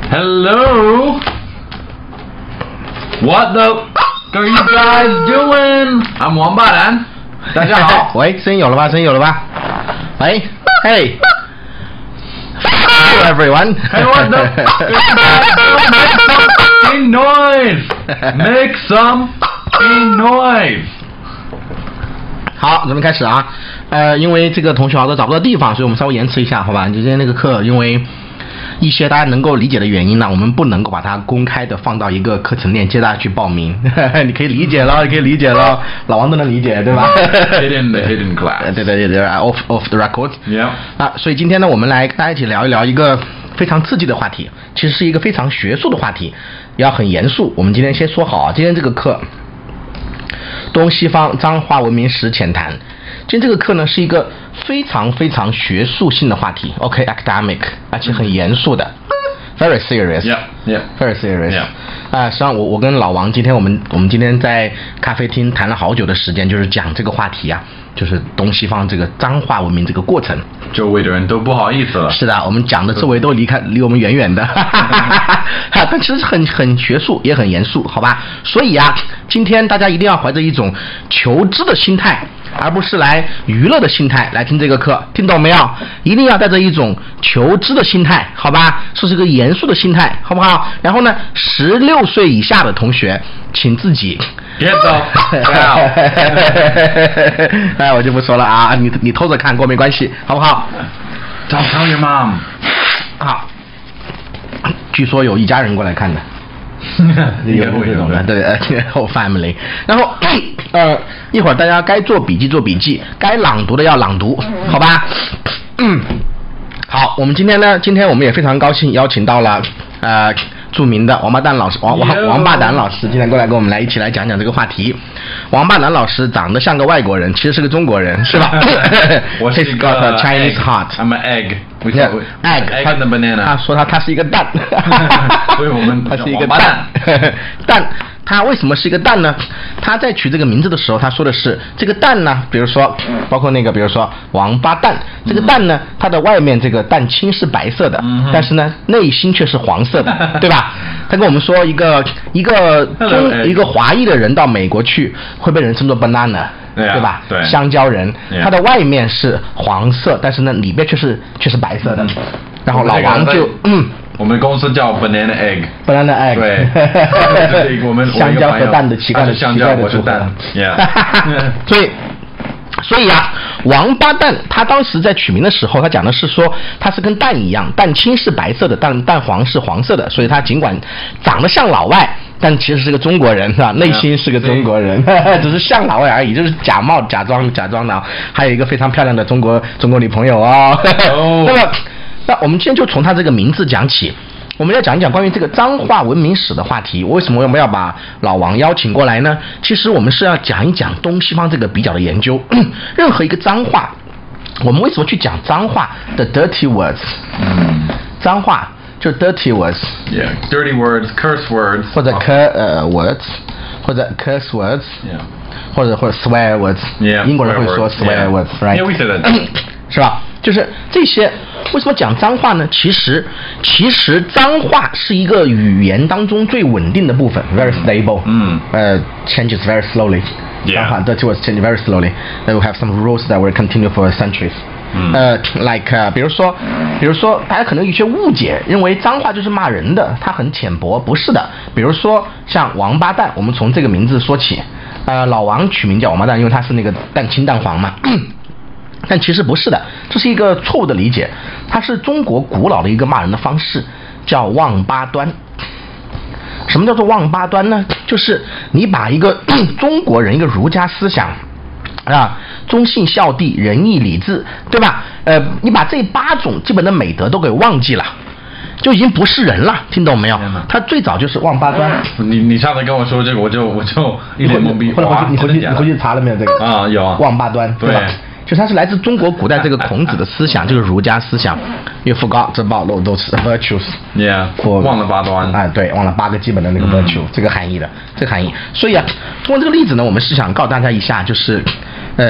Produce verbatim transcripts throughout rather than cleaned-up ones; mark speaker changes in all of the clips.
Speaker 1: Hello. What the f are you guys doing? I'm 王八蛋。大家好。
Speaker 2: 喂，声音有了吧？声音有了吧？喂，嘿。Hello everyone.
Speaker 1: Hey, what the f Make some noise. Make some noise.
Speaker 2: 好，咱们开始啊。呃，因为这个同学好多找不到地方，所以我们稍微延迟一下，好吧？就今天那个课，因为一些大家能够理解的原因呢，我们不能够把它公开的放到一个课程链接大家去报名。你可以理解了，你可以理解了，老王都能理解，对吧
Speaker 1: ？Hidden the hidden class.
Speaker 2: 对对对对 ，off off the record.
Speaker 1: Yeah.
Speaker 2: 啊，所以今天呢，我们来跟大家一起聊一聊一个非常刺激的话题，其实是一个非常学术的话题，也要很严肃。我们今天先说好啊，今天这个课，东西方脏话文明史浅谈。今天这个课呢是一个非常非常学术性的话题 ，OK academic， 而且很严肃的 ，very serious，yeah
Speaker 1: yeah
Speaker 2: very serious，
Speaker 1: yeah。
Speaker 2: 啊，实际上我我跟老王今天我们我们今天在咖啡厅谈了好久的时间，就是讲这个话题啊，就是东西方这个脏话文明这个过程。
Speaker 1: 周围的人都不好意思了。
Speaker 2: 是的，我们讲的周围都离开离我们远远的，但其实很很学术，也很严肃，好吧？所以啊，今天大家一定要怀着一种求知的心态，而不是来娱乐的心态来听这个课，听懂没有？一定要带着一种求知的心态，好吧？是这个严肃的心态，好不好？然后呢，十六岁以下的同学，请自己。
Speaker 1: Get out！
Speaker 2: 哎，我就不说了啊，你你偷着看过没关系，好不好
Speaker 1: ？Don't tell your mom。
Speaker 2: 好，据说有一家人过来看的，有这种的，对，呃 ，whole family。然后，呃，一会儿大家该做笔记做笔记，该朗读的要朗读，好吧？嗯，好，我们今天呢，今天我们也非常高兴邀请到了，呃。著名的王八蛋老师，王王王八蛋老师今天过来跟我们来一起来讲讲这个话题。王八蛋老师长得像个外国人，其实是个中国人，是吧？
Speaker 1: 我是一个
Speaker 2: got a Chinese heart.
Speaker 1: I'm an egg.
Speaker 2: Yeah, egg.
Speaker 1: Egg and a banana.
Speaker 2: 他说他他是一个蛋，
Speaker 1: 所以我们
Speaker 2: 他是一个蛋。蛋，他为什么是一个蛋呢？他在取这个名字的时候，他说的是这个蛋呢，比如说包括那个，比如说王八蛋，这个蛋呢，它的外面这个蛋清是白色的，
Speaker 1: 嗯、
Speaker 2: 但是呢，内心却是黄色的，对吧？他跟我们说，一个一个中一个华裔的人到美国去，会被人称作 banana。
Speaker 1: 对,
Speaker 2: 对吧？
Speaker 1: 对，
Speaker 2: 香蕉人，它的外面是黄色，但是呢，里边却是却是白色的。嗯、然后老王就，嗯，
Speaker 1: 我们公司叫 banana egg。banana
Speaker 2: egg。
Speaker 1: 对，我们
Speaker 2: 香蕉和蛋的奇怪的奇怪的组合。
Speaker 1: Yeah
Speaker 2: 所以。所以啊，王八蛋他当时在取名的时候，他讲的是说他是跟蛋一样，蛋清是白色的，蛋蛋黄是黄色的，所以他尽管长得像老外，但其实是个中国人，是吧？内心是个中国人，只是像老外而已，就是假冒假装假装的。还有一个非常漂亮的中国中国女朋友哦。哦那么，那我们今天就从他这个名字讲起。我们要讲一讲关于这个脏话文明史的话题。为什么我们要把老王邀请过来呢？其实我们是要讲一讲东西方这个比较的研究。任何一个脏话，我们为什么去讲脏话的 dirty words？
Speaker 1: 嗯，
Speaker 2: 脏话就 dirty words。Yeah,
Speaker 1: dirty words, curse words。
Speaker 2: 或者 cur 呃 words， 或者 curse words。Yeah。或者或者 swear words。Yeah。英国人会说 swear words，right？
Speaker 1: Yeah, we say that。
Speaker 2: 是吧？就是这些，为什么讲脏话呢？其实，其实脏话是一个语言当中最稳定的部分 ，very stable。嗯。呃 ，changes very slowly。脏话 dirty words change very slowly. They will have some rules that will continue for centuries. 嗯。呃 ，like 呃，比如说，比如说，大家可能有些误解，认为脏话就是骂人的，它很浅薄，不是的。比如说像王八蛋，我们从这个名字说起。呃，老王取名叫王八蛋，因为他是那个蛋清蛋黄嘛。但其实不是的，这是一个错误的理解。它是中国古老的一个骂人的方式，叫望八端。什么叫做望八端呢？就是你把一个中国人一个儒家思想啊，忠信孝悌仁义礼智，对吧？呃，你把这八种基本的美德都给忘记了。就已经不是人了，听懂没有？他最早就是望八端。
Speaker 1: 你你上次跟我说这个，我就我就一脸懵逼。
Speaker 2: 或者你回去你回去查了没有这个？
Speaker 1: 啊，有啊。
Speaker 2: 望八端，对吧？就它是来自中国古代这个孔子的思想，这个儒家思想。You forgot about those virtues。Yeah。
Speaker 1: 忘了八端。
Speaker 2: 哎，对，忘了八个基本的那个 virtue，、嗯、这个含义的，这个含义。所以啊，通过这个例子呢，我们是想告诉大家一下，就是。呃，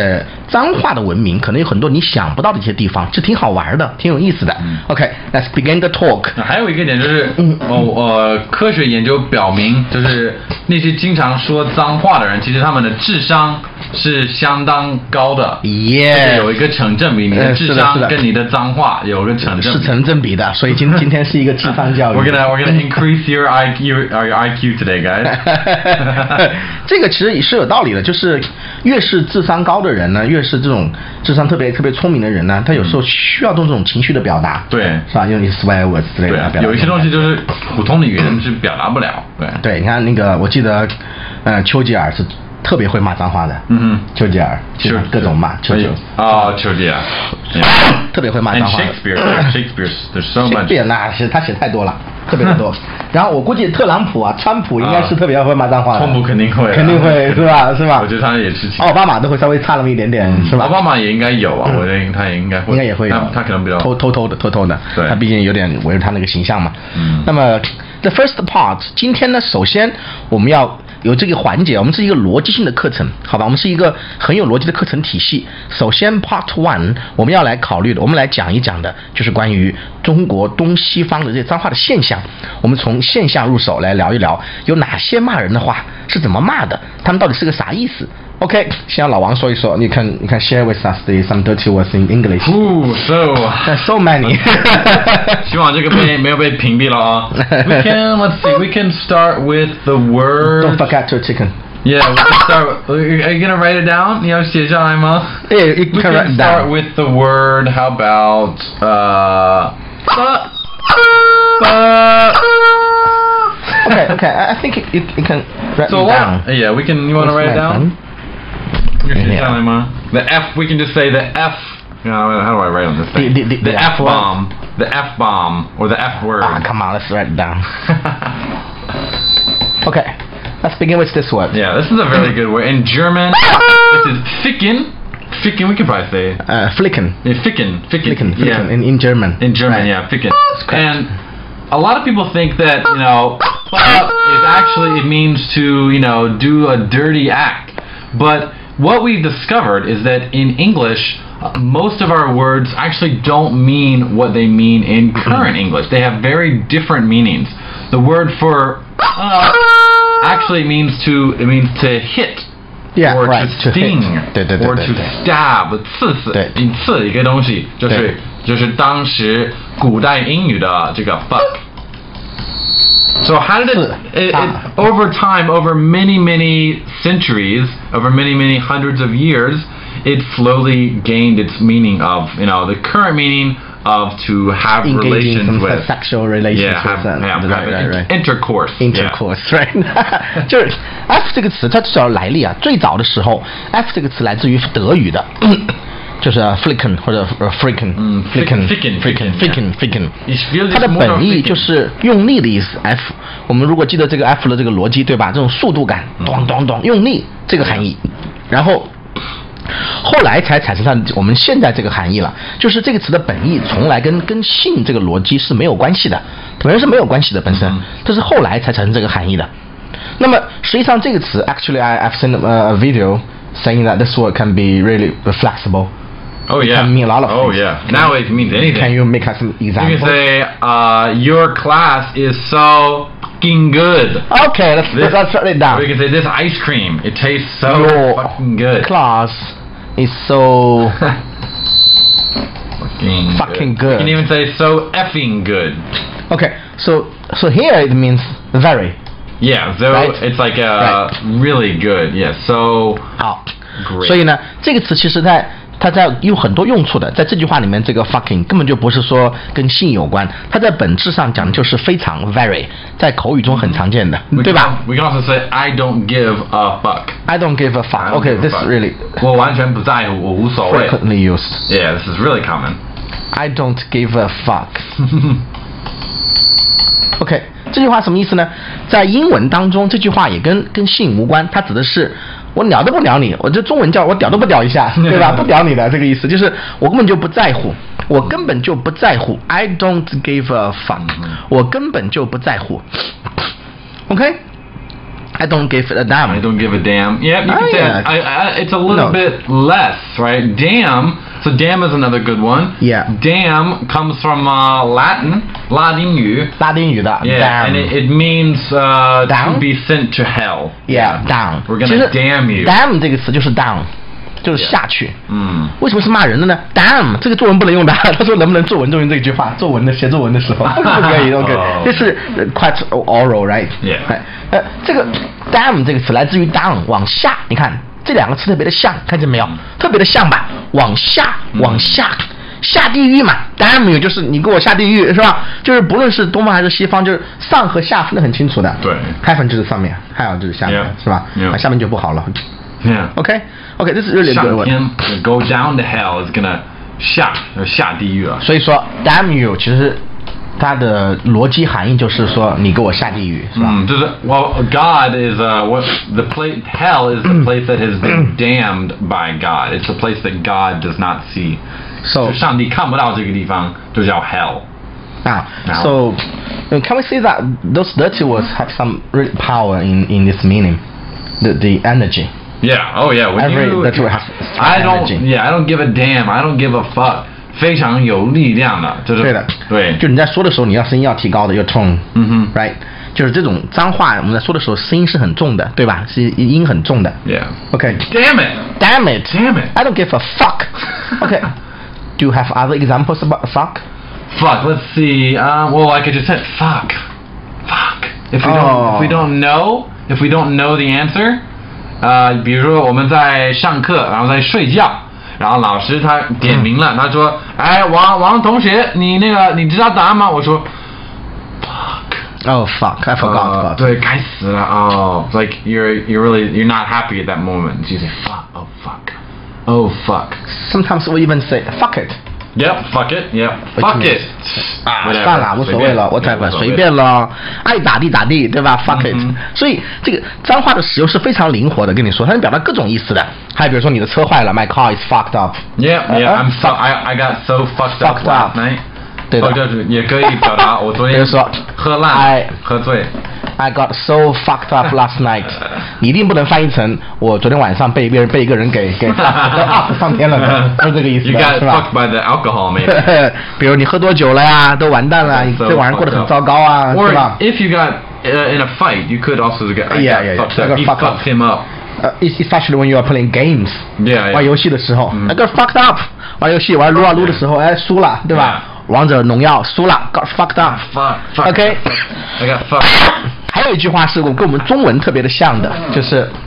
Speaker 2: 脏话的文明，可能有很多你想不到的一些地方，这挺好玩的，挺有意思的。嗯、OK，let's、okay, begin the talk。
Speaker 1: 还有一个点就是，嗯、哦呃，科学研究表明，就是那些经常说脏话的人，其实他们的智商是相当高的。
Speaker 2: 耶、yeah ，
Speaker 1: 有一个成正比，你的智商跟你的脏话有个成正比，
Speaker 2: 是成正比的。所以今今天是一个智商教育。
Speaker 1: We're gonna we're gonna increase your I Q your I Q today, guys 。
Speaker 2: 这个其实也是有道理的，就是越是智商高的人呢，越是这种智商特别特别聪明的人呢，他有时候需要动这种情绪的表达，
Speaker 1: 对，
Speaker 2: 是吧？用一些 swear words 之类的表达。
Speaker 1: 有一些东西就是普通的语言是表达不了，对。
Speaker 2: 对，你看那个，我记得，呃，丘吉尔是特别会骂脏话的，
Speaker 1: 嗯哼，
Speaker 2: 丘吉尔，就各种骂，丘吉尔。
Speaker 1: 哦，丘吉尔，
Speaker 2: 特别会骂脏话。
Speaker 1: Shakespeare，Shakespeare，there's so much。
Speaker 2: Shakespeare 那是他写太多了。特别的多，然后我估计特朗普啊，川普应该是特别会骂脏话的。
Speaker 1: 川普肯定会，
Speaker 2: 肯定会是吧？是吧？
Speaker 1: 我觉得他也是。
Speaker 2: 奥巴马都会稍微差那么一点点，是吧？
Speaker 1: 奥巴马也应该有啊，我觉得他也应该会。
Speaker 2: 应该也会有，
Speaker 1: 他可能比较
Speaker 2: 偷偷偷的，偷偷的。
Speaker 1: 对。
Speaker 2: 他毕竟有点维护他那个形象嘛。
Speaker 1: 嗯。
Speaker 2: 那么 the first part， 今天呢，首先我们要有这个环节，我们是一个逻辑性的课程，好吧？我们是一个很有逻辑的课程体系。首先 part one， 我们要来考虑的，我们来讲一讲的，就是关于中国东西方的这些脏话的现象。我们从现象入手来聊一聊，有哪些骂人的话是怎么骂的，他们到底是个啥意思 ？OK， 先让老王说一说，你看，你看 share with us the some dirty words in English.
Speaker 1: Ooh, so
Speaker 2: so many.
Speaker 1: 希望这个被没有被屏蔽了啊。We can let's see. We can start with the word.
Speaker 2: Don't forget your chicken.
Speaker 1: Yeah, we can start. Are you gonna write it down? 你要写下来吗？
Speaker 2: Yeah, you can write
Speaker 1: it down. We can start with the word. How about uh? But, but,
Speaker 2: okay, okay. I think you, you can write
Speaker 1: so
Speaker 2: it down.
Speaker 1: What? Yeah, we can. You want to write it down? Yeah. The F. We can just say the F. You know, how do I write on this thing?
Speaker 2: The, the, the,
Speaker 1: the, the F bomb.
Speaker 2: Word.
Speaker 1: The F bomb or the F word.
Speaker 2: Ah, come on. Let's write it down. Okay. Let's begin with this word.
Speaker 1: Yeah, this is a very good word. In German, this is ficken. Ficken, we can probably say.
Speaker 2: Uh, flicken.
Speaker 1: Yeah, ficken. Ficken.
Speaker 2: Ficken. Ficken.
Speaker 1: Yeah.
Speaker 2: In, in German.
Speaker 1: In German,
Speaker 2: right.
Speaker 1: Yeah, ficken. And a lot of people think that, you know, fuck is actually, it means to, you know, do a dirty act. But what we've discovered is that in English, uh, most of our words actually don't mean what they mean in current English. They have very different meanings. The word for uh, actually means to, it means to hit.
Speaker 2: Yeah,
Speaker 1: or
Speaker 2: right,
Speaker 1: to sting,
Speaker 2: to 对对对
Speaker 1: or
Speaker 2: 对
Speaker 1: to
Speaker 2: 对
Speaker 1: stab, 刺死，你刺一个东西，就是就是当时古代英语的这个 fuck. So how did it, it, it over time, over many many centuries, over many many hundreds of years, it slowly gained its meaning of, you know, the current meaning of to have
Speaker 2: engaging
Speaker 1: relations
Speaker 2: some
Speaker 1: with
Speaker 2: sexual relations
Speaker 1: yeah, have,
Speaker 2: with
Speaker 1: yeah,
Speaker 2: right,
Speaker 1: have
Speaker 2: right, right.
Speaker 1: intercourse
Speaker 2: intercourse yeah. right 就是 F 这个词它至少来历啊，最早的时候 F 这个词来自于德语的就是 flicken 或者 fricken
Speaker 1: flicken
Speaker 2: flicken flicken flicken flicken ， 它的本意就是用力的意思。F 我们如果记得这个 F 的这个逻辑对吧？这种速度感，咚咚咚，用力这个含义，然后。后来才产生上我们现在这个含义了，就是这个词的本意从来跟跟性这个逻辑是没有关系的，本身是没有关系的本身，这是后来才产生这个含义的。那么实际上这个词 ，actually I I've seen a video saying that this word can be really flexible.
Speaker 1: Oh yeah.
Speaker 2: It can mean a lot of
Speaker 1: oh
Speaker 2: things.
Speaker 1: yeah. Now it means anything.
Speaker 2: Can you make us some examples?
Speaker 1: You can say, uh, your class is so fucking good.
Speaker 2: Okay, let's this, let's write it down.
Speaker 1: Or you can say this ice cream. It tastes so
Speaker 2: your
Speaker 1: fucking good.
Speaker 2: Class is so
Speaker 1: fucking,
Speaker 2: fucking
Speaker 1: good.
Speaker 2: good.
Speaker 1: You can even say so effing good.
Speaker 2: Okay, so so here it means very.
Speaker 1: Yeah, so
Speaker 2: right?
Speaker 1: It's like uh, right. really good. Yeah, so
Speaker 2: 好
Speaker 1: great.
Speaker 2: 所以呢，这个词其实在它在有很多用处的，在这句话里面，这个 fucking 根本就不是说跟性有关，它在本质上讲的就是非常 very， 在口语中很常见的，
Speaker 1: we
Speaker 2: 对吧
Speaker 1: ？We can also say I don't give a fuck.
Speaker 2: I don't give a fuck. Okay, this is really
Speaker 1: 我完全不在乎，我无所谓。
Speaker 2: frequently used.
Speaker 1: Yeah, this is really common.
Speaker 2: I don't give a fuck. OK， 这句话什么意思呢？在英文当中，这句话也跟跟性无关，它指的是我鸟都不鸟你，我这中文叫我屌都不屌一下，对吧？不屌你的这个意思，就是我根本就不在乎，我根本就不在乎。I don't give a fuck， 我根本就不在乎。OK， I don't give a damn.
Speaker 1: I don't give a damn. Yep, you
Speaker 2: oh,
Speaker 1: can say
Speaker 2: yeah.
Speaker 1: I, I, it's a little
Speaker 2: no.
Speaker 1: bit less, right? Damn. So damn is another good one.
Speaker 2: Yeah.
Speaker 1: Damn comes from uh, Latin, 拉丁语.
Speaker 2: 拉丁语的
Speaker 1: Yeah,
Speaker 2: damn.
Speaker 1: and it, it means uh,
Speaker 2: down?
Speaker 1: to be sent to hell.
Speaker 2: Yeah, down.
Speaker 1: We're gonna damn you.
Speaker 2: Damn 这个词就是 down， 就是下去。
Speaker 1: 嗯。
Speaker 2: 为什么是骂人的呢 ？Damn 这个作文不能用的。他说能不能作文就用这句话？作文的写作文的时候不可以。OK， 这是 quite oral, right?
Speaker 1: Yeah.
Speaker 2: 呃，这个 damn 这个词来自于 down， 往下。你看这两个词特别的像，看见没有？特别的像吧？往下，往下。下地狱嘛 ，damn you 就是你给我下地狱是吧？就是不论是东方还是西方，就是上和下分得很清楚的。
Speaker 1: 对
Speaker 2: ，heaven 就是上面 ，hell 就是下面，
Speaker 1: yeah.
Speaker 2: 是吧？
Speaker 1: Yeah.
Speaker 2: 啊，下面就不好了。
Speaker 1: Yeah.
Speaker 2: OK OK， 这是really good one.
Speaker 1: 上天 go down to hell is gonna 下下地狱了。
Speaker 2: 所以说 damn you 其实它的逻辑含义就是说你给我下地狱，是吧？
Speaker 1: 嗯，就是 well God is uh what the place hell is the place that has been damned by God. It's a place that God does not see.
Speaker 2: So
Speaker 1: 上帝看不到这个地方，就叫 hell.
Speaker 2: Ah, so can we say that those dirty words have some real power in in this meaning, the the energy?
Speaker 1: Yeah. Oh yeah. When
Speaker 2: Every
Speaker 1: you,
Speaker 2: dirty word has
Speaker 1: I don't.
Speaker 2: energy.
Speaker 1: Yeah. I don't give a damn. I don't give a fuck. 非常有力量的，就是
Speaker 2: 对的，
Speaker 1: 对。
Speaker 2: 就你在说的时候，你要声音要提高的，要 tone，
Speaker 1: 嗯哼
Speaker 2: ，right， 就是这种脏话，我们在说的时候声音是很重的，对吧？是音很重的。
Speaker 1: Yeah.
Speaker 2: Okay.
Speaker 1: Damn it.
Speaker 2: Damn it.
Speaker 1: Damn it.
Speaker 2: I don't give a fuck. Okay. Do you have other examples about fuck?
Speaker 1: Fuck. Let's see. Um, well, like I just said, fuck. Fuck. If we don't,
Speaker 2: Oh.
Speaker 1: if we don't know, if we don't know the answer, 呃，比如说我们在上课，然后在睡觉，然后老师他点名了，他说：“哎，王王同学，你那个你知道答案吗？”我说 ：“Fuck.
Speaker 2: Oh fuck, I forgot
Speaker 1: 呃
Speaker 2: about.
Speaker 1: 对，该死了哦。It's like you're you're really you're not happy at that moment. You say fuck. Oh fuck. Oh fuck.
Speaker 2: Sometimes we even say fuck it.
Speaker 1: Yep. Fuck it. Yep.
Speaker 2: Which
Speaker 1: Fuck
Speaker 2: means-
Speaker 1: it.
Speaker 2: 啊，
Speaker 1: Whatever，
Speaker 2: 算了，无所谓了，我才管随便了，爱咋地咋地，对吧 ？Fuck it。
Speaker 1: 嗯哼
Speaker 2: 所以这个脏话的使用是非常灵活的，跟你说，它能表达各种意思的。还有比如说你的车坏了 ，My car is fucked up。
Speaker 1: Yeah. Yeah.
Speaker 2: 呃
Speaker 1: I'm so I I got so fucked up
Speaker 2: Fucked
Speaker 1: last
Speaker 2: up
Speaker 1: night.
Speaker 2: 对的
Speaker 1: 哦，就是也可以表达我昨天
Speaker 2: 比如说
Speaker 1: 喝烂
Speaker 2: 哎
Speaker 1: 喝醉。
Speaker 2: I got so fucked up last night。你一定不能翻译成我昨天晚上被别人被一个人给给 up 上天了的，不是这个意思
Speaker 1: You
Speaker 2: 的，
Speaker 1: got
Speaker 2: 是吧
Speaker 1: fucked by the alcohol, maybe.
Speaker 2: 比如你喝多酒了呀，都完蛋了，你
Speaker 1: So
Speaker 2: 这晚上过得
Speaker 1: fucked
Speaker 2: 很
Speaker 1: up.
Speaker 2: 糟糕啊，
Speaker 1: Or
Speaker 2: 是吧？
Speaker 1: if you got uh, in a fight, you could also get I
Speaker 2: Yeah,
Speaker 1: got
Speaker 2: yeah, yeah.
Speaker 1: fucked
Speaker 2: I
Speaker 1: up.
Speaker 2: got
Speaker 1: He
Speaker 2: fucked up.
Speaker 1: fucked him up.
Speaker 2: 呃、uh,，especially when you are playing games，
Speaker 1: Yeah, yeah.
Speaker 2: 玩游戏的时候、
Speaker 1: 嗯
Speaker 2: I got fucked up， 玩游戏玩撸啊撸的时候，哎，输了，对吧？
Speaker 1: Yeah.
Speaker 2: 王者荣耀输了 ，got fucked up。
Speaker 1: Fuck. Fuck.
Speaker 2: OK
Speaker 1: I got fucked.
Speaker 2: 还有一句话是我跟我们中文特别的像的，就是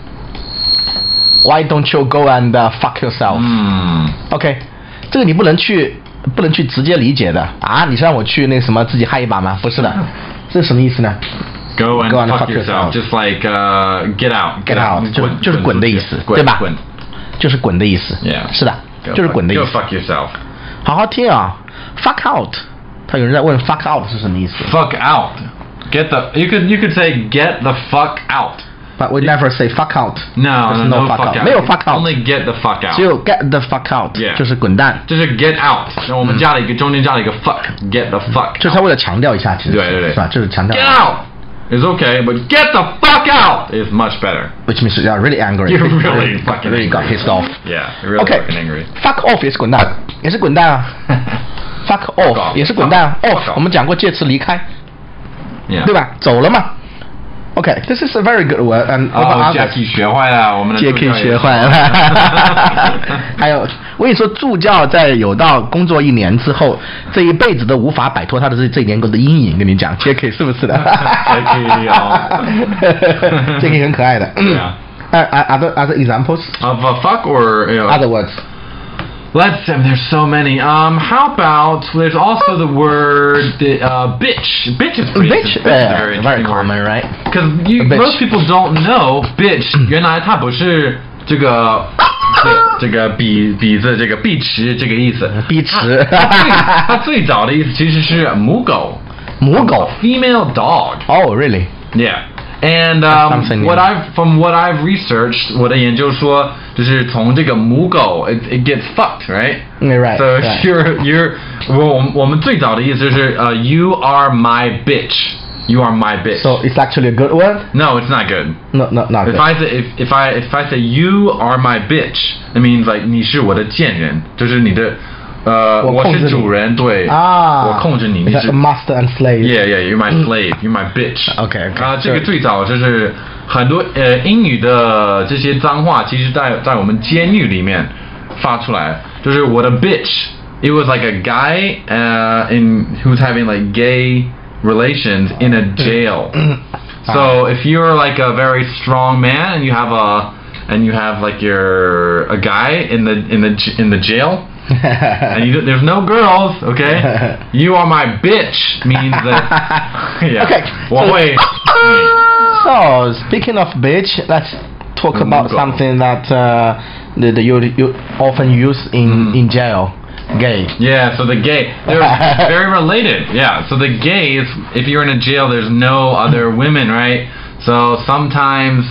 Speaker 2: Why don't you go and、uh, fuck yourself？
Speaker 1: 嗯
Speaker 2: OK， 这个你不能去不能去直接理解的啊！你是让我去那个什么自己嗨一把吗？不是的，这是什么意思呢
Speaker 1: Go and
Speaker 2: Go and
Speaker 1: fuck
Speaker 2: fuck
Speaker 1: yourself.
Speaker 2: yourself.
Speaker 1: Just like uh, get out.
Speaker 2: ？Get out 就是
Speaker 1: 滚
Speaker 2: 就是滚的意思，
Speaker 1: 滚
Speaker 2: 对吧
Speaker 1: 滚。
Speaker 2: 就是滚的意思。
Speaker 1: Yeah.
Speaker 2: 是的，
Speaker 1: Go
Speaker 2: 就是
Speaker 1: fuck-
Speaker 2: 滚的意
Speaker 1: Go
Speaker 2: 思。
Speaker 1: fuck yourself.
Speaker 2: 好好听啊 ，fuck out。他有人在问 fuck out 是什么意思
Speaker 1: Fuck out. Get the. You could you could say get the fuck out.
Speaker 2: ？But we never say fuck out。
Speaker 1: No,
Speaker 2: There's
Speaker 1: no,
Speaker 2: no fuck
Speaker 1: fuck out.
Speaker 2: 没有 fuck out，
Speaker 1: Only get the fuck out.
Speaker 2: 只有 get the fuck out，
Speaker 1: Yeah
Speaker 2: 就是滚蛋。
Speaker 1: 就是 get out，然后我们加了一个中间加了一个 fuck，get the fuck。
Speaker 2: 就是他为了强调一下，其实
Speaker 1: 对对对
Speaker 2: 是吧？就是强调。
Speaker 1: Get out is okay, but get the fuck out is much better.
Speaker 2: Which means you're really angry.
Speaker 1: You're really fucking
Speaker 2: really got
Speaker 1: angry.
Speaker 2: pissed off.
Speaker 1: Yeah, you're really
Speaker 2: OK
Speaker 1: fucking angry.
Speaker 2: fuck off 也是滚蛋，也是滚蛋啊。fuck
Speaker 1: off
Speaker 2: off 也是滚蛋啊。
Speaker 1: fuck
Speaker 2: off
Speaker 1: off
Speaker 2: 我们讲过介词离开，
Speaker 1: Yeah.
Speaker 2: 对吧？走了嘛。OK, this is a very good word. And
Speaker 1: 哦 ，Jackie 学坏了，我们的助教也
Speaker 2: Jackie 学坏了。还有，我跟你说，助教在有到工作一年之后，这一辈子都无法摆脱他的这这一年的阴影。跟你讲 ，Jackie 是不是的
Speaker 1: Jackie 哦
Speaker 2: ？Jackie 很可爱的。
Speaker 1: Yeah.
Speaker 2: Uh, other other examples?
Speaker 1: Of a fuck or you know,
Speaker 2: Other words.
Speaker 1: let's I mean, there's so many. Um, how about there's also the word uh, bitch. Bitch is pretty
Speaker 2: Bitch,
Speaker 1: bitch is a
Speaker 2: yeah,
Speaker 1: very
Speaker 2: very
Speaker 1: interesting word.
Speaker 2: common, right?
Speaker 1: Because you
Speaker 2: Bitch.
Speaker 1: most people don't know bitch 原来它不是这个这这个比比字这个碧池这个意思，
Speaker 2: 碧池
Speaker 1: 它它最它最早的意思其实是母狗，
Speaker 2: 母狗。
Speaker 1: female dog.
Speaker 2: Oh, really?
Speaker 1: Yeah. And um,
Speaker 2: Something
Speaker 1: what
Speaker 2: new.
Speaker 1: I've from what I've researched，我的研究说，就是从这个母狗 it it gets fucked, right?
Speaker 2: Yeah, right,
Speaker 1: So
Speaker 2: right.
Speaker 1: you're you're 我我们我们最早的意思就是呃、uh, you are my bitch. You are my bitch.
Speaker 2: So it's actually a good word?
Speaker 1: No, it's not good.
Speaker 2: No, no, not
Speaker 1: if
Speaker 2: good.
Speaker 1: I say if if I if I say you are my bitch, it means like 你是我的贱人，就是你的呃我是主人，对啊，我控制你，你是
Speaker 2: master and slave.
Speaker 1: Yeah, yeah, you're my slave, you're my bitch.
Speaker 2: Okay, okay.
Speaker 1: 啊，这个最早就是很多呃英语的这些脏话，其实在在我们监狱里面发出来，就是我的 bitch. It was like a guy uh in who's having like gay relations in a jail. So if you're like a very strong man and you have a and you have like your a guy in the in the in the jail and you, there's no girls, okay? You are my bitch means that yeah.
Speaker 2: Okay.
Speaker 1: 我会
Speaker 2: So speaking of bitch, let's talk about something that uh, that you you often use in in jail. Gay.
Speaker 1: Yeah, so the gay, they're very related. Yeah, so the gay is, if you're in a jail, there's no other women, right? So sometimes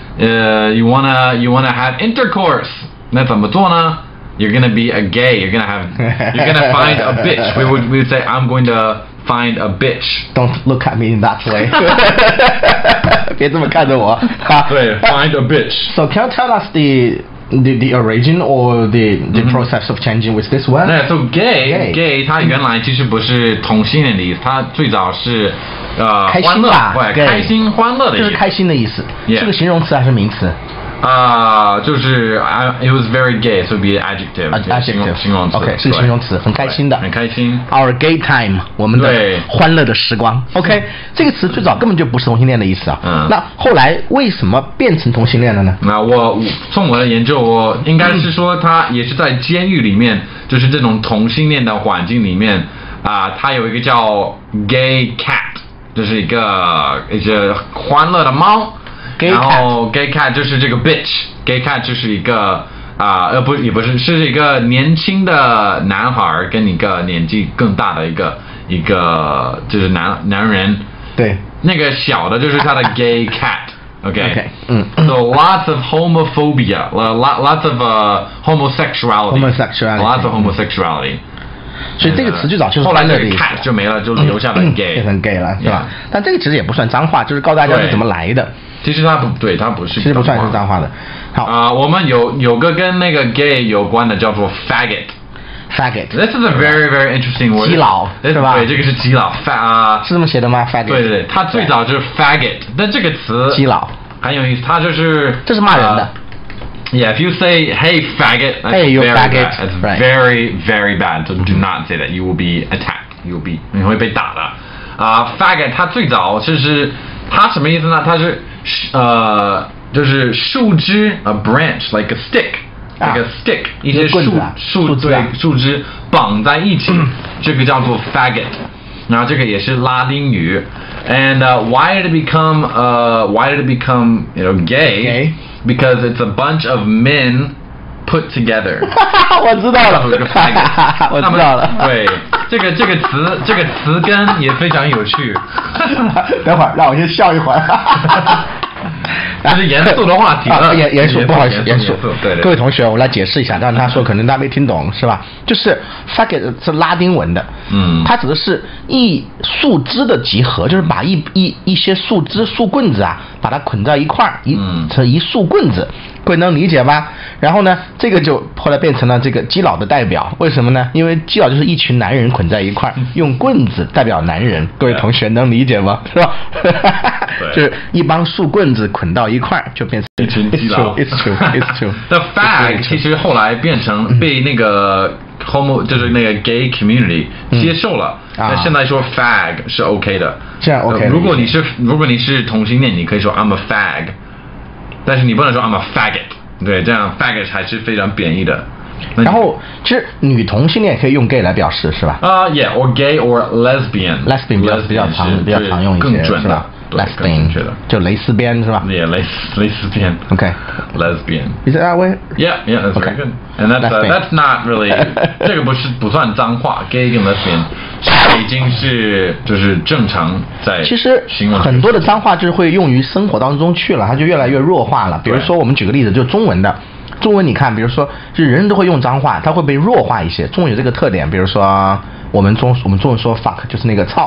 Speaker 1: uh, you wanna you wanna have intercourse. 那怎么做呢? You're gonna be a gay. You're gonna have you're gonna find a bitch. We would we would say I'm going to find a bitch.
Speaker 2: Don't look at me in that way. 别这么看着我。
Speaker 1: 对 find a bitch.
Speaker 2: So can you tell us the The, the origin or the the mm-hmm. process of changing with this word?
Speaker 1: Yeah, so gay, gay, gay 它原来其实不是同性恋的意思，它最早是呃
Speaker 2: 开心
Speaker 1: 吧，对，开心欢乐的意思，
Speaker 2: 就是开心的意思。
Speaker 1: Yeah.
Speaker 2: 是个形容词还是名词？
Speaker 1: 啊、uh, 就是 it was very gay, so be adjective.
Speaker 2: adjective
Speaker 1: 形容词
Speaker 2: ，OK 是个形容词，很开心的，
Speaker 1: 很开心。
Speaker 2: Our gay time， 我们的欢乐的时光。OK， 这个词最早根本就不是同性恋的意思啊。嗯。那后来为什么变成同性恋了呢？
Speaker 1: 那我从我的研究，我应该是说，他也是在监狱里面，就是这种同性恋的环境里面啊、呃，它有一个叫 gay cat， 就是一个一个欢乐的猫。然后 gay cat 就是这个 bitch，gay cat 就是一个啊呃不也不是是一个年轻的男孩跟一个年纪更大的一个一个就是男男人，
Speaker 2: 对，
Speaker 1: 那个小的就是他的 gay cat。Okay.
Speaker 2: 嗯
Speaker 1: So lots of homophobia, lots of uh, homosexuality,
Speaker 2: homosexuality,
Speaker 1: lots of homosexuality.
Speaker 2: 所以这个词最早就是
Speaker 1: 后来这个 cat 就没了，就留下了 gay，
Speaker 2: 变成 gay 了，是吧？但这个其实也不算脏话，就是告诉大家是怎么来的。
Speaker 1: 其实它不对，它不是，
Speaker 2: 其实不算是脏话的。好
Speaker 1: 啊、呃，我们有有个跟那个 gay 有关的叫做 faggot。faggot。This is a very very interesting word。
Speaker 2: 基佬是吧？
Speaker 1: 对，这个是基佬 ，fag 啊、呃，
Speaker 2: 是这么写的吗 ？faggot。
Speaker 1: 对对对，它最早就是 faggot， 但这个词
Speaker 2: 基佬
Speaker 1: 很有意思，它就是
Speaker 2: 这是骂人的。
Speaker 1: 呃 Yeah, if you say, hey, faggot, that's
Speaker 2: hey, you
Speaker 1: very
Speaker 2: faggot.
Speaker 1: bad. That's
Speaker 2: right.
Speaker 1: very, very bad. So do not say that. You will be attacked. You will be, 你会被打的。啊、uh, ，faggot 它最早就是它什么意思呢？它是呃，就是树枝 ，a branch like a stick， like a stick， 一些树树对树枝绑在一起，这个叫做 faggot。然后这个也是拉丁语。And uh, why did it become uh why did it become you know gay?
Speaker 2: Okay.
Speaker 1: Because it's a bunch of men put together.
Speaker 2: 我知道了，我知道了。
Speaker 1: 对，这个这个词这个词根也非常有趣。
Speaker 2: 等会儿让我先笑一会儿。
Speaker 1: 这是严肃的话题了，
Speaker 2: 啊、严严肃，不好意思，严肃。
Speaker 1: 对对。
Speaker 2: 各位同学，我来解释一下，让他说可能大家没听懂，是吧？就是 faggot 是拉丁文的，嗯，它指的是一树枝的集合，就是把一一一些树枝、树棍子啊，把它捆在一块儿，一成一束棍子，各位能理解吧？然后呢，这个就后来变成了这个基佬的代表，为什么呢？因为基佬就是一群男人捆在一块儿，用棍子代表男人，各位同学能理解吗？是吧？就是一帮树棍子捆到一块儿，就变成
Speaker 1: 一群基佬。
Speaker 2: It's true, it's true.
Speaker 1: The fag 其实后来变成被那个 homo 就是那个 gay community 接受了，那现在说 fag 是 OK 的，
Speaker 2: 这样 OK。
Speaker 1: 如果你是如果你是同性恋，你可以说 I'm a fag， 但是你不能说 I'm a faggot， 对，这样 faggot 还是非常贬义的。
Speaker 2: 然后其实女同性恋可以用 gay 来表示，是吧？
Speaker 1: 啊、uh, ，yeah or gay or lesbian。
Speaker 2: lesbian 比较比较常比较常用一些，
Speaker 1: 更准的。
Speaker 2: lesbian 就蕾丝边是吧
Speaker 1: ？Yeah, 蕾蕾丝边。
Speaker 2: Okay.
Speaker 1: Lesbian.
Speaker 2: Is it that way?
Speaker 1: Yeah, yeah, that's
Speaker 2: okay.
Speaker 1: very good. And that's uh, that's not really 这个不是不算脏话 ，gay 跟 lesbian 已经是就是正常在。
Speaker 2: 其实很多的脏话就是会用于生活当中去了，它就越来越弱化了。比如说我们举个例子，就中文的。中文你看，比如说，就人人都会用脏话，它会被弱化一些。中文有这个特点，比如说我们中我们中文说 fuck 就是那个操。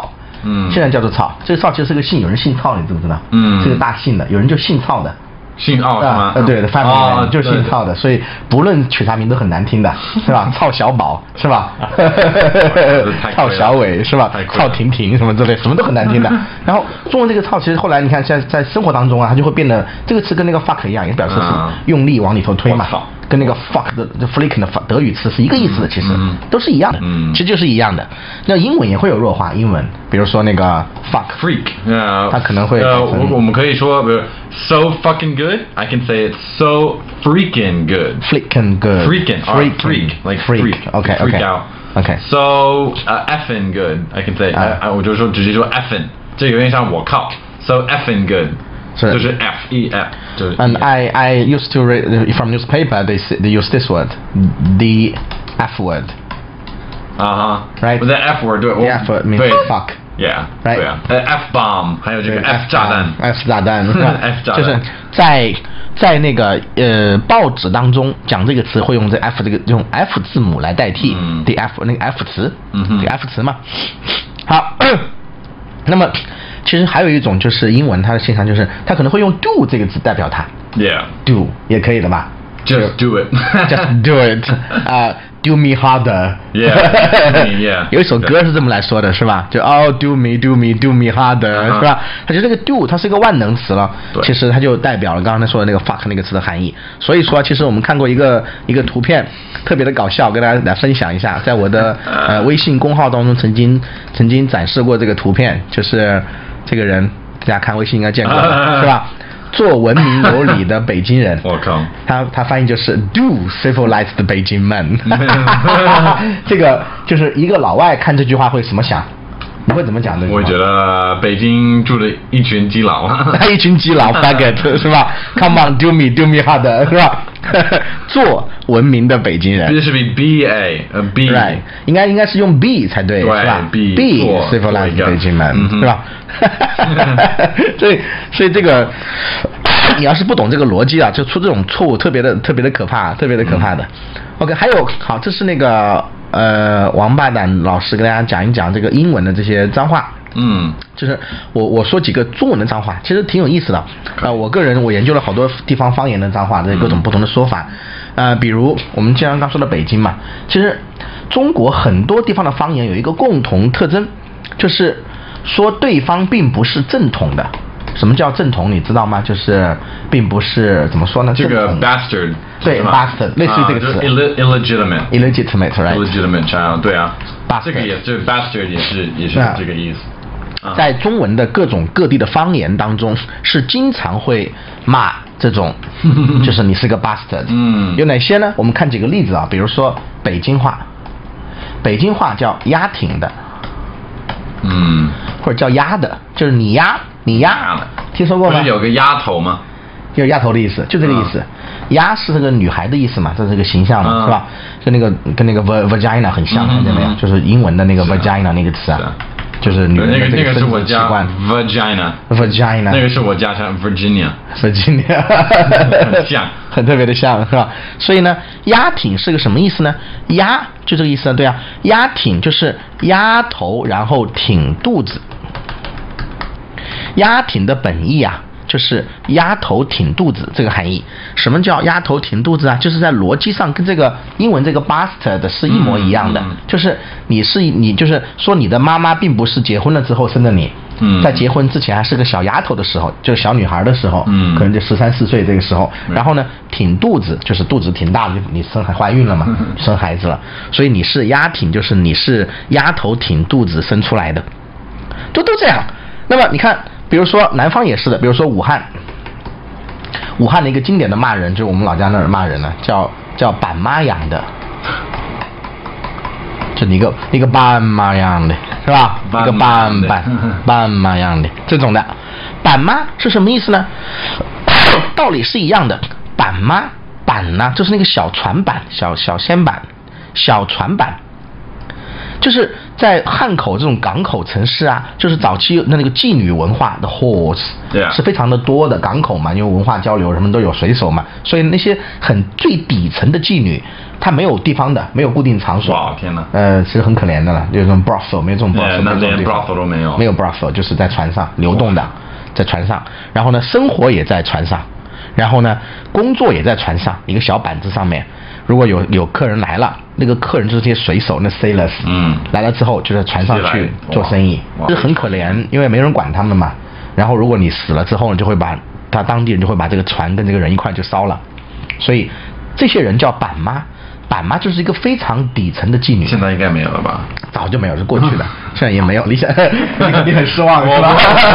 Speaker 2: 嗯，现在叫做操。这个操其实是个姓，有人姓操，你知不知道？嗯，是个大姓的，有人就姓操的。
Speaker 1: 姓奥是吗？
Speaker 2: 呃，对的 ，family 哦，就是姓操的，所以不论取啥名都很难听的，是吧？操小宝是吧？操小伟是吧？操婷婷什么之类，什么都很难听的。然后中文这个操，其实后来你看在在生活当中啊，它就会变得这个词跟那个 fuck 一样，也表示是用力往里头推嘛。跟那个 fuck 的 flick 的德语词是一个意思的，其实都是一样的，其实就是一样的。那英文也会有弱化，英文比如说那个 fuck
Speaker 1: freak，
Speaker 2: 它可能会
Speaker 1: 呃，我我们可以说，比如 so fucking good，I can say it's so freaking good，freaking
Speaker 2: good，freaking
Speaker 1: freak like
Speaker 2: freak，OK
Speaker 1: freak out
Speaker 2: OK
Speaker 1: so effing good，I can say，啊，我就说直接说 effing，这有点像我靠 ，so effing good。就是 F E F， 就是。
Speaker 2: And I I used to read from newspaper. They they use this word, the F word.
Speaker 1: 啊哈
Speaker 2: ，right?
Speaker 1: The F word 对
Speaker 2: ，the F word means fuck.
Speaker 1: Yeah，right. 对啊 ，F bomb 还有这个 F 炸弹
Speaker 2: ，F 炸弹
Speaker 1: ，F 炸弹，
Speaker 2: 就是在在那个呃报纸当中讲这个词会用这 F 这个用 F 字母来代替 the F 那个 F 词，这个 F 词嘛。好，那么。其实还有一种就是英文，它的现象就是它可能会用 do 这个字代表它
Speaker 1: ，yeah，do
Speaker 2: 也可以的吧
Speaker 1: ，just do it，just
Speaker 2: do it， 啊、uh, ，do me harder，yeah， 有一首歌是这么来说的，是吧？就 oh do me do me do me harder， 是吧？它就这个 do 它是一个万能词了，其实它就代表了刚才说的那个 fuck 那个词的含义。所以说，其实我们看过一个一个图片，特别的搞笑，跟大家来分享一下，在我的呃微信公号当中曾经曾经展示过这个图片，就是。这个人大家看微信应该见过是吧？做文明有礼的北京人，
Speaker 1: 我靠，
Speaker 2: 他他翻译就是 do civilized 的北京们。这个就是一个老外看这句话会怎么想？你会怎么讲的？
Speaker 1: 我觉得北京住了一群基佬，
Speaker 2: 一群基佬 faggot 是吧 ？Come on, do me, do me hard 是吧？做文明的北京人。
Speaker 1: 这是 B A 呃 B，
Speaker 2: right， 应该应该是用 B 才对，是吧
Speaker 1: ？B
Speaker 2: B civilized 北京人是吧？所以所以这个你要是不懂这个逻辑啊，就出这种错误，特别的特别的可怕，特别的可怕的。OK， 还有好，这是那个。呃，王八蛋老师跟大家讲一讲这个英文的这些脏话。
Speaker 1: 嗯，
Speaker 2: 就是我我说几个中文的脏话，其实挺有意思的。呃，我个人我研究了好多地方方言的脏话，这各种不同的说法。呃，比如我们经常刚说的北京嘛，其实中国很多地方的方言有一个共同特征，就是说对方并不是正统的。什么叫正统？你知道吗？就是并不是怎么说呢？
Speaker 1: 这个 bastard，
Speaker 2: 对 bastard， 类似于这个词。
Speaker 1: illegitimate，illegitimate，
Speaker 2: right？
Speaker 1: illegitimate child， 对啊，
Speaker 2: bastard，
Speaker 1: 这个也是 bastard， 也是也是这个意思。
Speaker 2: 在中文的各种各地的方言当中，是经常会骂这种，就是你是个 bastard。嗯，有哪些呢？我们看几个例子啊，比如说北京话，北京话叫丫挺的，
Speaker 1: 嗯，
Speaker 2: 或者叫丫的，就是你丫。你丫听说过吗？
Speaker 1: 不是有个丫头吗？
Speaker 2: 有丫头的意思，就这个意思。丫是这个女孩的意思嘛，这是这个形象嘛，是吧？跟那个跟那个 vagina 很像，看见没有？就是英文的那个 vagina 那个词啊，就是女人的这个生殖器官。
Speaker 1: vagina
Speaker 2: vagina
Speaker 1: 那个是我家乡 Virginia
Speaker 2: Virginia
Speaker 1: 很像，
Speaker 2: 很特别的像，是吧？所以呢，丫挺是个什么意思呢？丫就这个意思啊，对啊，丫挺就是丫头，然后挺肚子。丫挺的本意啊，就是丫头挺肚子这个含义。什么叫丫头挺肚子啊？就是在逻辑上跟这个英文这个 bastard 是一模一样的，嗯、就是你是你就是说你的妈妈并不是结婚了之后生的你，嗯、在结婚之前还是个小丫头的时候，就是小女孩的时候，嗯、可能就十三四岁这个时候，嗯、然后呢挺肚子就是肚子挺大的，你生还怀孕了嘛，嗯、生孩子了，所以你是丫挺就是你是丫头挺肚子生出来的，都都这样。那么你看。比如说南方也是的，比如说武汉，武汉的一个经典的骂人，就是我们老家那儿骂人呢，叫叫板妈养的，就一个一个板妈养的，是吧？一个板板板妈养的这种的，板妈是什么意思呢？道理是一样的，板妈板呢，就是那个小船板、小小舷板、小船板。 就是在汉口这种港口城市啊，就是早期那那个妓女文化的 horse，
Speaker 1: 对啊，
Speaker 2: 是非常的多的。港口嘛，因为文化交流什么都有水手嘛，所以那些很最底层的妓女，她没有地方的，没有固定场所。
Speaker 1: 哇，天哪！
Speaker 2: 呃，其实很可怜的了，有这种 brothel， 没有这种 brothel，
Speaker 1: 那连
Speaker 2: brothel
Speaker 1: 都没有，
Speaker 2: 没有 brothel， 就是在船上流动的，在船上，然后呢，生活也在船上，然后呢，工作也在船上，一个小板子上面。如果有有客人来了，那个客人就是这些水手，那 sailors，
Speaker 1: 嗯，
Speaker 2: 来了之后就在船上去做生意，这很可怜，因为没人管他们嘛。然后如果你死了之后呢，就会把他当地人就会把这个船跟这个人一块就烧了，所以这些人叫板妈。板妈就是一个非常底层的妓女，
Speaker 1: 现在应该没有了吧？
Speaker 2: 早就没有，是过去的，现在也没有。你想，你很失望是吧？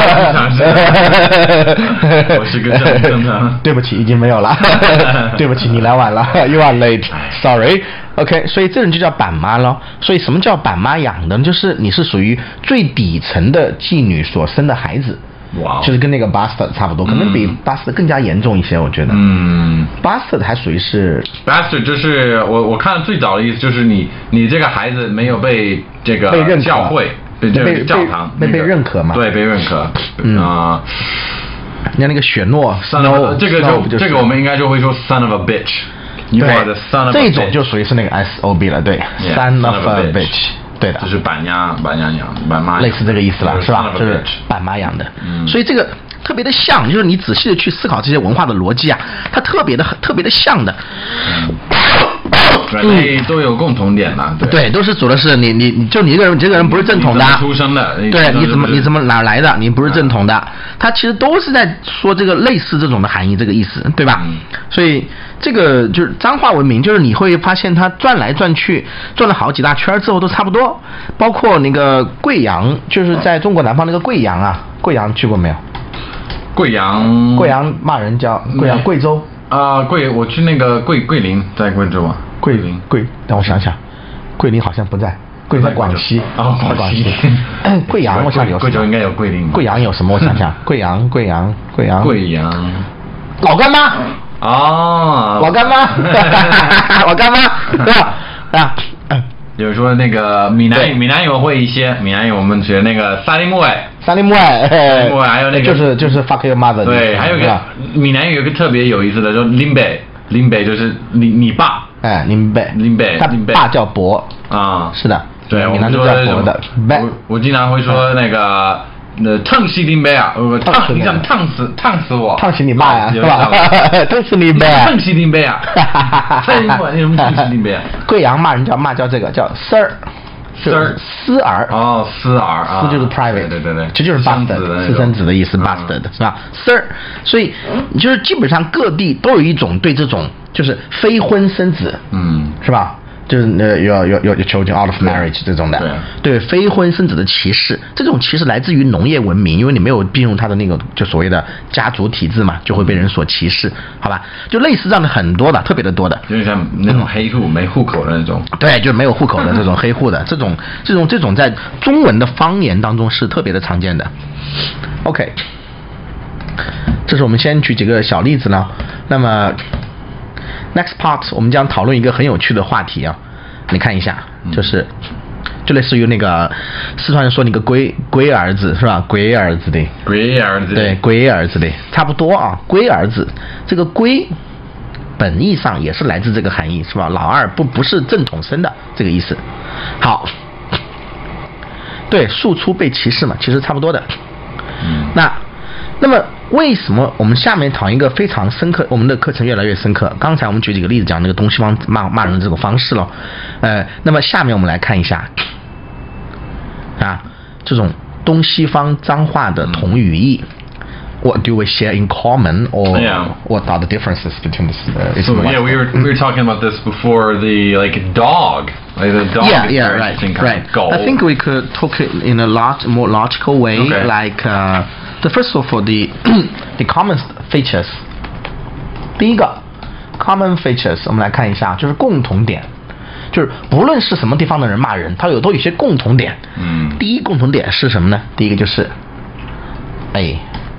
Speaker 1: 我是个正正的。
Speaker 2: 对不起，已经没有了。对不起，你来晚了 ，You are late. Sorry. OK， 所以这人就叫板妈咯。所以什么叫板妈养的？就是你是属于最底层的妓女所生的孩子。
Speaker 1: 哇， wow
Speaker 2: 就是跟那个 bastard 差不多，可能比 bastard 更加严重一些，我觉得。嗯 ，bastard 还属于是
Speaker 1: bastard， 就是我我看最早的意思就是你你这个孩子没有被这个
Speaker 2: 被认可
Speaker 1: 教会被这个教堂
Speaker 2: 被被认可嘛？
Speaker 1: 对，被认可。嗯啊，
Speaker 2: 你看那个雪诺
Speaker 1: ，snow 这个就这个我们应该就会说 son of a bitch，you are the son of a bitch，
Speaker 2: 这种就属于是那个 S O B 了，对 ，son of a bitch。对的，
Speaker 1: 就是板鸭板鸭养板妈，
Speaker 2: 类似这个意思了，是吧？就是板妈养的，嗯，所以这个特别的像，就是你仔细的去思考这些文化的逻辑啊，它特别的特别的像的，
Speaker 1: 嗯，对，都有共同点嘛，对，
Speaker 2: 对，都是指的是你你你就你这个人，你这个人不是正统的，
Speaker 1: 出生的，
Speaker 2: 对，你怎么你怎么哪来的？你不是正统的，它其实都是在说这个类似这种的含义，这个意思，对吧？所以这个就是脏话文明，就是你会发现它转来转去，转了好几大圈之后都差不多，包括那个贵阳，就是在中国南方那个贵阳啊，贵阳去过没有？
Speaker 1: 贵阳，
Speaker 2: 贵阳骂人叫贵阳，贵州
Speaker 1: 啊，贵，我去那个桂桂林，在贵州啊，
Speaker 2: 桂林桂，让我想想，桂林好像不在，桂林在广西，
Speaker 1: 哦，广西，
Speaker 2: 贵阳我想有，
Speaker 1: 贵州应该有桂林，
Speaker 2: 贵阳有什么？我想想，贵阳贵阳贵阳
Speaker 1: 贵阳，
Speaker 2: 老干妈。
Speaker 1: 哦，
Speaker 2: 老干妈，老干妈，对吧？啊，
Speaker 1: 比如说那个闽南闽南语会一些，闽南语我们学那个沙利木哎，
Speaker 2: 沙利木哎，
Speaker 1: 沙利木哎，还有那个
Speaker 2: 就是就是 fuck your mother，
Speaker 1: 对，还有一个闽南语有一个特别有意思的，就林北，林北就是你你爸，
Speaker 2: 哎，林北，
Speaker 1: 林北，
Speaker 2: 他爸叫伯
Speaker 1: 啊，
Speaker 2: 是的，
Speaker 1: 对，
Speaker 2: 闽南就叫伯的，
Speaker 1: 我我经常会说那个。那烫死林北啊！我烫，你想烫死烫死我？
Speaker 2: 烫死你妈呀，是吧？烫死林北，
Speaker 1: 烫死林北啊！太管那种烫死林北啊！
Speaker 2: 贵阳骂人叫骂叫这个叫 sir，
Speaker 1: sir
Speaker 2: 私儿
Speaker 1: 哦，私儿啊，
Speaker 2: 私就是 private，
Speaker 1: 对对对，
Speaker 2: 这就是 bastard， 私生子的意思 ，bastard 是吧 ？sir， 所以就是基本上各地都有一种对这种就是非婚生子，嗯，是吧？就是呃有有有有 children out of marriage 这种的，对，对非婚生子的歧视，这种歧视来自于农业文明，因为你没有进入他的那个就所谓的家族体制嘛，就会被人所歧视，好吧？就类似这样的很多的，特别的多的，
Speaker 1: 就像那种黑户、嗯、没户口的那种，
Speaker 2: 对，就是没有户口的这种黑户的这种这种这种在中文的方言当中是特别的常见的。OK， 这是我们先举几个小例子呢，那么。Next part， 我们将讨论一个很有趣的话题啊，你看一下，就是，就类似于那个四川人说那个龟龟儿子是吧？龟儿子的，
Speaker 1: 龟儿子，
Speaker 2: 对，龟儿子的，差不多啊。龟儿子，这个龟，本意上也是来自这个含义是吧？老二不不是正统生的这个意思。好，对，庶出被歧视嘛，其实差不多的。嗯，那。那么为什么我们下面讨论一个非常深刻，我们的课程越来越深刻。刚才我们举几个例子讲那个东西方骂骂人的这种方式了，呃，那么下面我们来看一下啊，这种东西方脏话的同语义。What do we share in common, or
Speaker 1: yeah.
Speaker 2: what are the differences between this? Uh,
Speaker 1: so yeah, we were we were talking about this before. The like dog, like the dog.
Speaker 2: Yeah,
Speaker 1: is
Speaker 2: yeah, right, right. I think we could talk it in a lot more logical way,
Speaker 1: okay.
Speaker 2: like. Uh, The first of all, the the common features. 第一个 common features， 我们来看一下，就是共同点，就是不论是什么地方的人骂人，他有都有一些共同点。嗯。第一共同点是什么呢？第一个就是，哎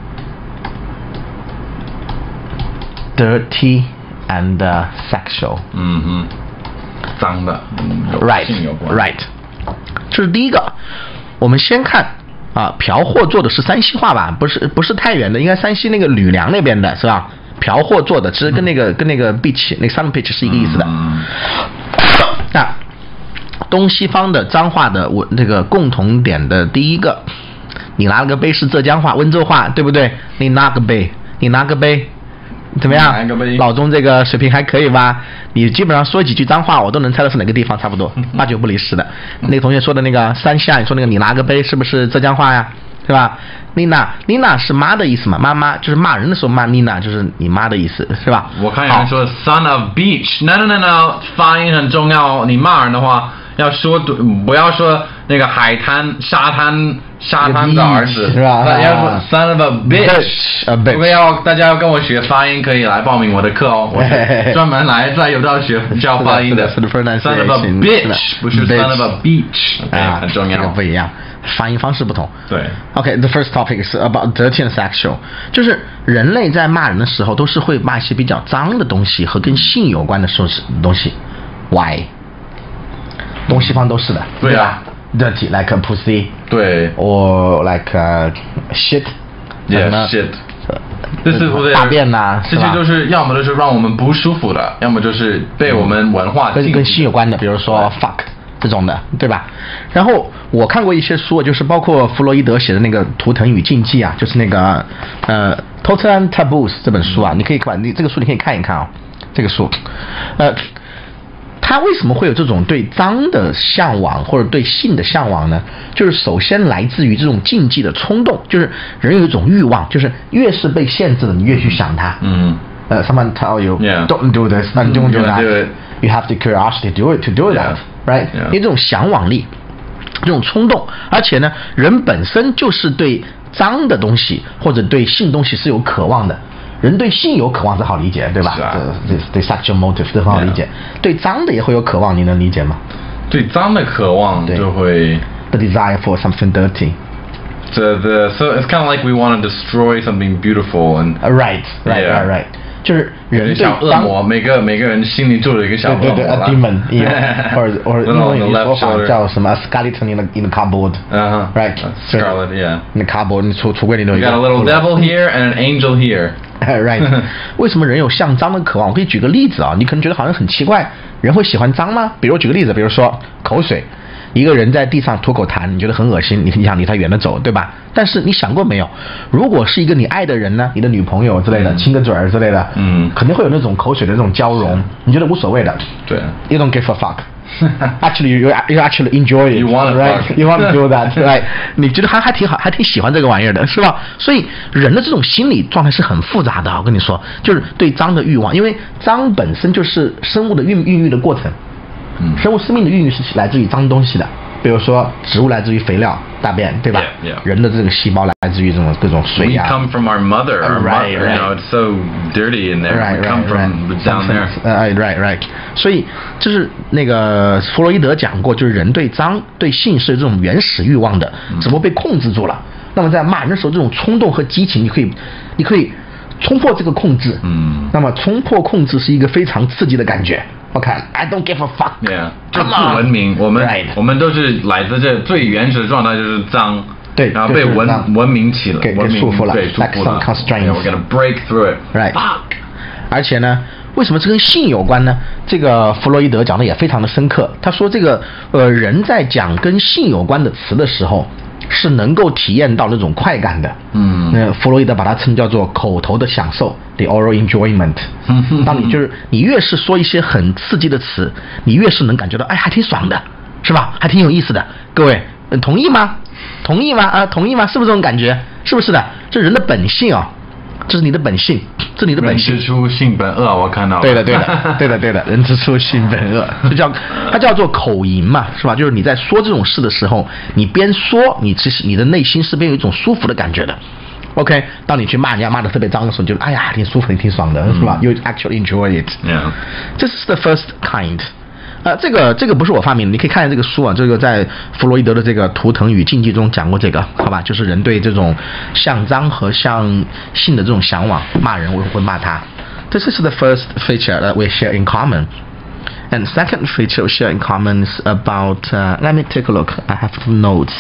Speaker 2: ，dirty and sexual。
Speaker 1: 嗯哼。脏的。
Speaker 2: Right, right. 这是第一个。我们先看啊，嫖货做的是山西话吧？不是不是太原的，应该山西那个吕梁那边的是吧？嫖货做的，其实跟那个、嗯、跟那个 beach 那个 sun beach 是一个意思的。
Speaker 1: 嗯、
Speaker 2: 那东西方的脏话的我这个共同点的第一个，你拿了个杯是浙江话、温州话，对不对？你拿个杯，你拿个杯。怎么样？老钟这个水平还可以吧？你基本上说几句脏话，我都能猜到是哪个地方，差不多八九不离十的。那个同学说的那个山西啊，你说那个你拿个杯是不是浙江话呀？是吧？妮娜，妮娜是妈的意思嘛？妈妈就是骂人的时候骂妮娜，就是你妈的意思，是吧？
Speaker 1: 我看有人说 son of beach，no no no no， 发音很重要。你骂人的话要说不要说那个海滩、沙滩、沙滩的儿子，
Speaker 2: 是吧？
Speaker 1: 要说 son of a bitch， 不要大家要跟我学发音，可以来报名我的课哦，我是专门来在有道学教发音的。son of a bitch 不是 son of a beach， 啊，很重要，
Speaker 2: 这个不一样。发音方式不同。
Speaker 1: 对。
Speaker 2: OK，the、okay, first topic is about dirty and sexual， 就是人类在骂人的时候都是会骂一些比较脏的东西和跟性有关的东西。Why？ 东西方都是的。
Speaker 1: 对啊。
Speaker 2: Dirty like a pussy。
Speaker 1: 对。
Speaker 2: Or like a shit。Yeah
Speaker 1: shit。这是
Speaker 2: 大便呐、啊，
Speaker 1: 这些都是要么就是让我们不舒服的，要么就是被我们文化
Speaker 2: 跟跟性有关的，比如说 fuck。这种的，对吧？然后我看过一些书，就是包括弗洛伊德写的那个《图腾与禁忌》啊，就是那个呃《Total Taboos》这本书啊，你可以把你这个书你可以看一看啊、哦，这个书，呃，他为什么会有这种对脏的向往或者对性的向往呢？就是首先来自于这种禁忌的冲动，就是人有一种欲望，就是越是被限制的，你越去想它。
Speaker 1: 嗯。
Speaker 2: 呃 ，someone tell you
Speaker 1: yeah.
Speaker 2: don't do this, don't do that.
Speaker 1: Do it.
Speaker 2: You have the curiosity to do it to do that, right? 因为这种向往力，这种冲动，而且呢，人本身就是对脏的东西或者对性东西是有渴望的。人对性有渴望是好理解，对吧？
Speaker 1: 是啊。
Speaker 2: 对对 sexual motive 这很好理解。对脏的也会有渴望，你能理解吗？
Speaker 1: 对脏的渴望就会。
Speaker 2: The desire for something dirty.
Speaker 1: So the so it's kind of like we want to destroy something beautiful and.
Speaker 2: Right, right, right, right. 就是人对
Speaker 1: 小恶魔，每个每个人心里住了一个小恶魔，
Speaker 2: 对对对 ，a demon， 或者或者英文有句说法叫什么 skeleton in the in the cupboard，uh right，
Speaker 1: Scarlet yeah，
Speaker 2: in the cupboard， 你橱橱柜里头有一个。
Speaker 1: You got a little devil here and an angel here。
Speaker 2: Right， 为什么人有向脏的渴望？我可以举个例子啊，你可能觉得好像很奇怪，人会喜欢脏吗？比如举个例子，比如说口水。一个人在地上吐口痰，你觉得很恶心，你你想离他远的走，对吧？但是你想过没有，如果是一个你爱的人呢，你的女朋友之类的，嗯、亲个嘴儿之类的，嗯，肯定会有那种口水的这种交融，你觉得无所谓的。
Speaker 1: 对
Speaker 2: ，You don't give a fuck. Actually, you you actually enjoy it.
Speaker 1: You want
Speaker 2: right?
Speaker 1: Fuck.
Speaker 2: You want to do that, right? 你觉得还还挺好，还挺喜欢这个玩意儿的，是吧？所以人的这种心理状态是很复杂的。我跟你说，就是对脏的欲望，因为脏本身就是生物的孕孕育的过程。嗯，生物生命的孕育是来自于脏东西的，比如说植物来自于肥料、大便，对吧？
Speaker 1: Yeah, yeah.
Speaker 2: 人的这个细胞来自于这种各种水呀。
Speaker 1: We come from our mother. Our
Speaker 2: right,
Speaker 1: mother,
Speaker 2: right.
Speaker 1: You know, it's so dirty in there.
Speaker 2: Right,
Speaker 1: we come
Speaker 2: right,
Speaker 1: from
Speaker 2: right.
Speaker 1: down there.
Speaker 2: 呃、uh, ，right, right. 所以就是那个弗洛伊德讲过，就是人对脏、对性是这种原始欲望的，只不过被控制住了。那么在骂人的时候，这种冲动和激情，你可以，你可以冲破这个控制。嗯。那么冲破控制是一个非常刺激的感觉。OK, I don't give a fuck.
Speaker 1: Yeah， 就不文明，我们
Speaker 2: right.
Speaker 1: 我们都是来自这最原始的状态，就是脏，
Speaker 2: 对，
Speaker 1: 然后被文、就是、文明起了，
Speaker 2: 给
Speaker 1: 文明
Speaker 2: 束缚了，
Speaker 1: 对，束缚了。
Speaker 2: Like some constraints.
Speaker 1: Yeah, we're gonna break through it.
Speaker 2: Right.
Speaker 1: Fuck.
Speaker 2: 而且呢，为什么这跟性有关呢？这个弗洛伊德讲的也非常的深刻。他说，这个呃人在讲跟性有关的词的时候，是能够体验到那种快感的。嗯，呃，弗洛伊德把它称叫做口头的享受 ，the oral enjoyment。当你就是你越是说一些很刺激的词，你越是能感觉到，哎，还挺爽的，是吧？还挺有意思的。各位，呃、同意吗？同意吗？啊，同意吗？是不是这种感觉？是不是的？这人的本性啊。这是你的本性，这是你的本性。
Speaker 1: 人之初性本恶，我看到了。
Speaker 2: 对的，对的，对的，对的，人之初性本恶，就叫它叫做口淫嘛，是吧？就是你在说这种事的时候，你边说，你其实你的内心是边有一种舒服的感觉的。OK， 当你去骂人家骂的特别脏的时候，你就哎呀，挺舒服，挺爽的，嗯、是吧 ？You actually enjoy it.
Speaker 1: Yeah.
Speaker 2: 这是 the first kind. 呃，这个这个不是我发明的，你可以看看这个书啊，这个在弗洛伊德的这个《图腾与禁忌》中讲过这个，好吧？就是人对这种向脏和向性的这种向往，骂人我会骂他。This is the first feature that we share in common. And second feature we share in common is about. Uh, let me take a look. I have notes.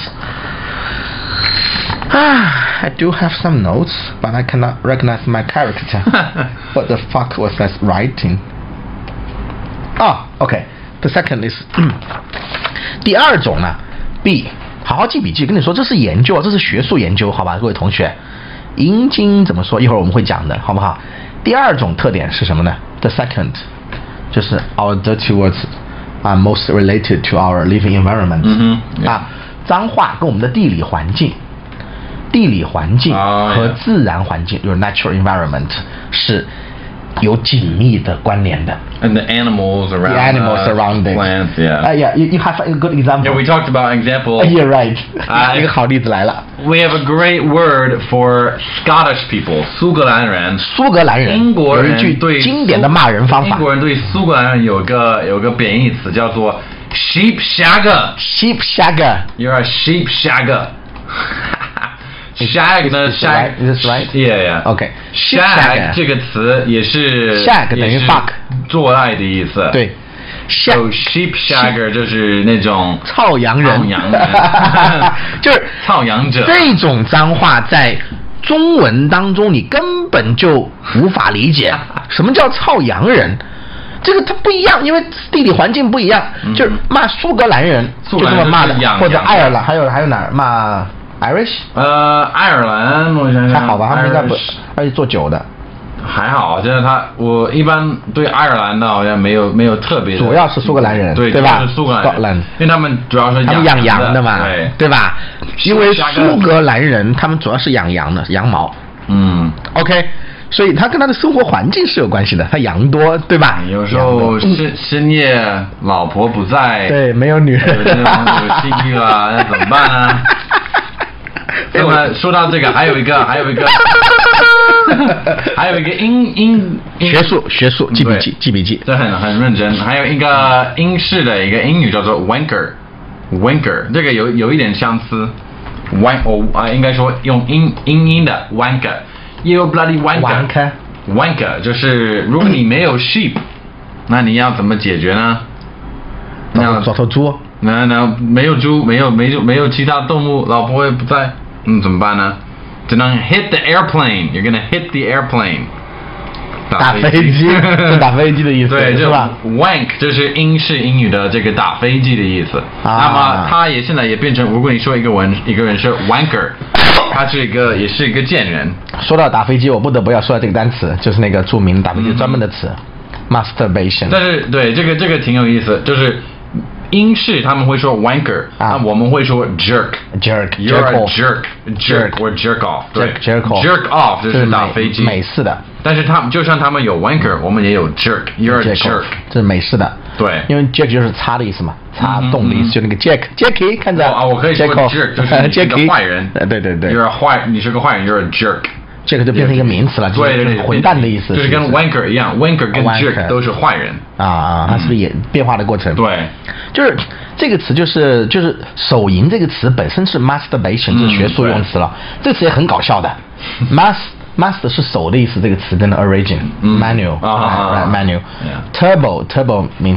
Speaker 2: Ah, I do have some notes, but I cannot recognize my character. What the fuck was that writing? Oh, okay. The second is 第二种呢 B， 好好记笔记，跟你说这是研究，这是学术研究，好吧，各位同学。阴茎怎么说？一会儿我们会讲的，好不好？第二种特点是什么呢 ？The second， 就是 our dirty words are most related to our living environment。
Speaker 1: 嗯哼，
Speaker 2: 啊，脏话跟我们的地理环境、地理环境和自然环境，就是 natural environment 是有紧密的关联的。
Speaker 1: And the animals around
Speaker 2: the animals
Speaker 1: us,
Speaker 2: surrounding
Speaker 1: plants, yeah.
Speaker 2: Uh, yeah, you, you have a good example.
Speaker 1: Yeah, we talked about example.
Speaker 2: Uh, you're right.
Speaker 1: Uh,
Speaker 2: 一个好例子来了。
Speaker 1: We have a great word for Scottish people. 苏格兰人。
Speaker 2: 苏格兰人。
Speaker 1: 英国人
Speaker 2: 有一句经典的骂人方法。
Speaker 1: 英国人对苏格兰人有个有个贬义词叫做 sheep shagger.
Speaker 2: Sheep shagger.
Speaker 1: You're a sheep shagger. Shag 呢 ？Shag
Speaker 2: is this right?
Speaker 1: Yeah, yeah.
Speaker 2: OK.
Speaker 1: Shag 这个词也是
Speaker 2: shag 等于 fuck
Speaker 1: 做爱的意思。
Speaker 2: 对。
Speaker 1: So sheep shagger 就是那种
Speaker 2: 操羊人。
Speaker 1: 操羊人。
Speaker 2: 就是
Speaker 1: 操羊者。
Speaker 2: 这种脏话在中文当中你根本就无法理解，什么叫操羊人？这个它不一样，因为地理环境不一样。嗯、就是骂苏格兰人就这么骂的，或者爱尔兰，还有还有哪儿骂？ Irish，
Speaker 1: 呃，爱尔兰，我想想，
Speaker 2: 还好吧，他们应该不，而且做酒的，
Speaker 1: 还好，现在他，我一般对爱尔兰的好像没有没有特别的，
Speaker 2: 主要是苏格兰人，
Speaker 1: 对
Speaker 2: 对吧？
Speaker 1: 是苏格兰人，因为他们主要是
Speaker 2: 他们养羊
Speaker 1: 的
Speaker 2: 嘛，
Speaker 1: 对
Speaker 2: 对吧？因为苏格兰人他们主要是养羊的，羊毛，
Speaker 1: 嗯
Speaker 2: ，OK， 所以他跟他的生活环境是有关系的，他羊多，对吧？
Speaker 1: 有时候深深夜老婆不在，
Speaker 2: 对，没有女人，
Speaker 1: 有这种有性欲了，那怎么办呢？那么说到这个，还有一个，还有一个，还有一个英英
Speaker 2: 学术学术记笔记记笔记，
Speaker 1: 这很很认真。还有一个英式的一个英语叫做 wanker，wanker 这个有有一点相似 ，wan 哦啊应该说用英英音的 wanker，you bloody wanker，wanker 就是如果你没有 sheep， 那你要怎么解决呢？
Speaker 2: 那找头猪。
Speaker 1: 那那没有猪，没有没有没有其他动物，老婆也不在，嗯，怎么办呢？只能 hit the airplane， you're gonna hit the airplane，
Speaker 2: 打飞机，是打飞机的意思，
Speaker 1: 对，
Speaker 2: 是吧
Speaker 1: ？wank 就是英式英语的这个打飞机的意思。啊、那么它也现在也变成，如果你说一个人一个人是 wanker， 他是一个也是一个贱人。
Speaker 2: 说到打飞机，我不得不要说到这个单词，就是那个著名打飞机专门的词、嗯、，masturbation。
Speaker 1: 但是对这个这个挺有意思，就是。英式他们会说 wanker， 那、啊、我们会说 jerk，jerk，you're a jerk，jerk or jerk off，jerk jerk off 就是打飞机，
Speaker 2: 美式的。
Speaker 1: 但是他们就像他们有 wanker， 我们也有 jerk，you're a jerk，
Speaker 2: 这是美式的。
Speaker 1: 对，
Speaker 2: 因为 jack 就是擦的意思嘛，擦动的意思，就那个 jack，Jackie 看着。
Speaker 1: 啊，我可以说 jerk 就是你是个坏人，
Speaker 2: 对对对
Speaker 1: ，you're a 坏，你是个坏人 ，you're a jerk。
Speaker 2: 这个就变成一个名词了，
Speaker 1: 对对对，
Speaker 2: 混蛋的意思，
Speaker 1: 就是跟 wanker 一样 ，wanker 跟 jerk 都是坏人
Speaker 2: 啊啊，它是不是也变化的过程？
Speaker 1: 对，
Speaker 2: 就是这个词就是就是手淫这个词本身是 masturbation， 这是学术用词了，这个词也很搞笑的 ，mas mas 是手的意思，这个词真的 origin manual manual turbo turbo means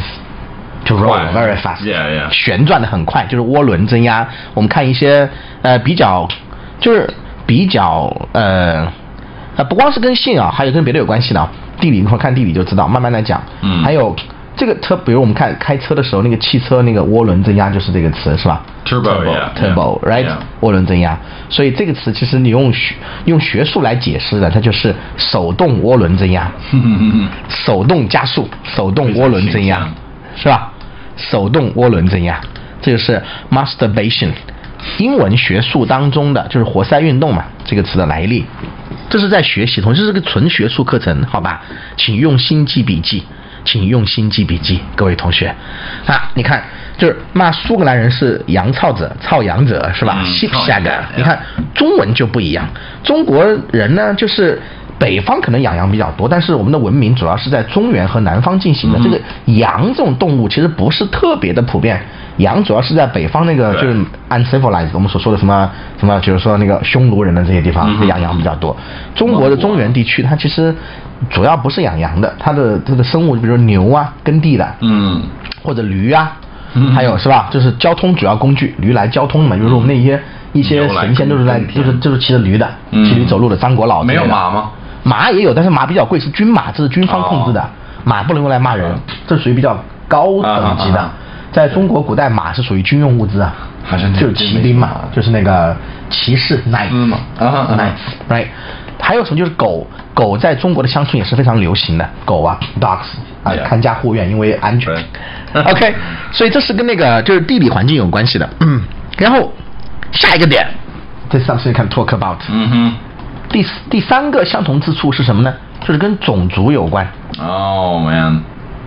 Speaker 2: to roll very fast， 旋转的很快，就是涡轮增压。我们看一些呃比较就是。比较呃呃不光是跟性啊，还有跟别的有关系的、啊。地理，你看地理就知道，慢慢来讲。嗯。还有这个车，比如我们看开车的时候，那个汽车那个涡轮增压就是这个词，是吧 ？Turbo，Turbo，right？ 涡轮增压。所以这个词其实你用学用学术来解释的，它就是手动涡轮增压，手动加速，手动涡轮增压，是吧？手动涡轮增压，这就是 masturbation。英文学术当中的就是活塞运动嘛，这个词的来历，这是在学习，同时是个纯学术课程，好吧？请用心记笔记，请用心记笔记，各位同学啊，你看，就是骂苏格兰人是羊操者、操羊者，是吧 ？sheep shagger， 你看中文就不一样，中国人呢就是北方可能养羊比较多，但是我们的文明主要是在中原和南方进行的。嗯、这个羊这种动物其实不是特别的普遍，羊主要是在北方那个就是 uncivilized 我们所说的什么什么，就是说那个匈奴人的这些地方嗯、养羊比较多。中国的中原地区它其实主要不是养羊的，它的这个生物比如说牛啊耕地的，嗯，或者驴啊。还有是吧？就是交通主要工具，驴来交通嘛。比如说我们那些一些神仙都是在，就是就是骑着驴的，骑驴走路的。张国老
Speaker 1: 没有马吗？
Speaker 2: 马也有，但是马比较贵，是军马，这是军方控制的，马不能用来骂人，这属于比较高等级的。在中国古代，马是属于军用物资啊，就是骑兵嘛，就是那个骑士 knights 嘛 ，knights right。还有什么就是狗，狗在中国的乡村也是非常流行的，狗啊 dogs 啊，看家护院，因为安全。OK， 所以这是跟那个就是地理环境有关系的。嗯，然后下一个点，这 something can talk about。嗯哼，第第三个相同之处是什么呢？就是跟种族有关。
Speaker 1: Oh man,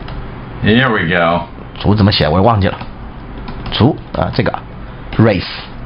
Speaker 1: here we go。
Speaker 2: 族怎么写我也忘记了。族啊、呃，这个 race。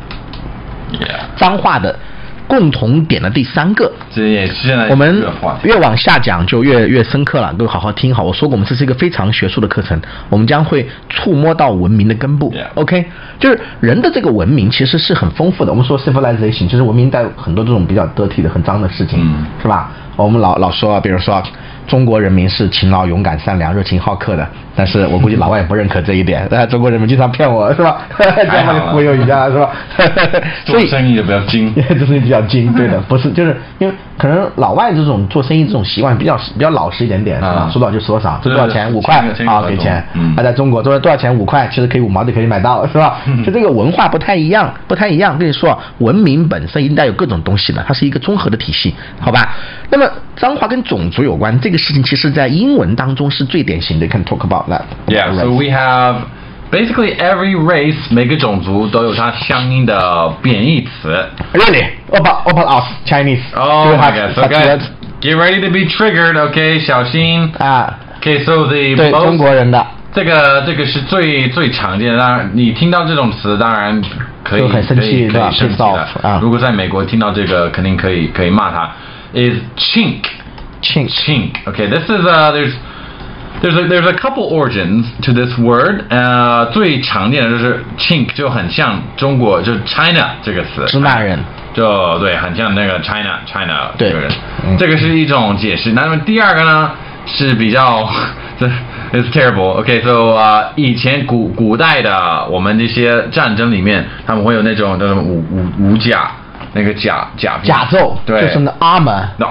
Speaker 1: Yeah。
Speaker 2: 脏话的。共同点的第三个，
Speaker 1: 这也是现在
Speaker 2: 我们越往下讲就越越深刻了，各位好好听好。我说过，我们这是一个非常学术的课程，我们将会触摸到文明的根部。
Speaker 1: Yeah.
Speaker 2: OK， 就是人的这个文明其实是很丰富的。我们说 civilization， 就是文明带很多这种比较dirty的、很脏的事情，嗯、是吧？我们老老说，比如说中国人民是勤劳、勇敢、善良、热情好客的，但是我估计老外也不认可这一点。呃，中国人民经常骗我，是吧？这样把你忽悠一下，是吧？
Speaker 1: 做生意就比较精，
Speaker 2: 做生意比较精，对的，不是，就是因为可能老外这种做生意这种习惯比较比较老实一点点，是吧？说多少就说多少，多少钱五块啊给钱，啊在中国多多少钱五块，其实可以五毛就可以买到，是吧？就这个文化不太一样，不太一样。跟你说，文明本身应该有各种东西的，它是一个综合的体系，好吧？那么脏话跟种族有关，这个事情其实在英文当中是最典型的。Can talk about that.
Speaker 1: Yeah, so we have basically every race 每个种族都有它相应的贬义词。
Speaker 2: Really? About about us Chinese?
Speaker 1: Oh my God! So guys, get ready to be triggered. OK， 小心啊。OK, so the
Speaker 2: 对中国人的
Speaker 1: 这个这个是最最常见的。当然，你听到这种词，当然可以
Speaker 2: 很生气，
Speaker 1: 可以生气的。如果在美国听到这个，肯定可以可以骂他。Is chink.
Speaker 2: Chink.
Speaker 1: Chink. Okay, this is uh there's there's a there's a couple origins to this word. 呃，最常见的就是 chink 就很像中国就是 China 这个词。
Speaker 2: 支那人。
Speaker 1: 就对，很像那个 China China
Speaker 2: 这
Speaker 1: 个人。这个是一种解释。那么第二个呢是比较这 is terrible. Okay, so 啊、uh, 以前古古代的我们这些战争里面，他们会有那种那种武武武甲。那个甲甲
Speaker 2: 甲胄，
Speaker 1: 对，
Speaker 2: 就是那 armor，the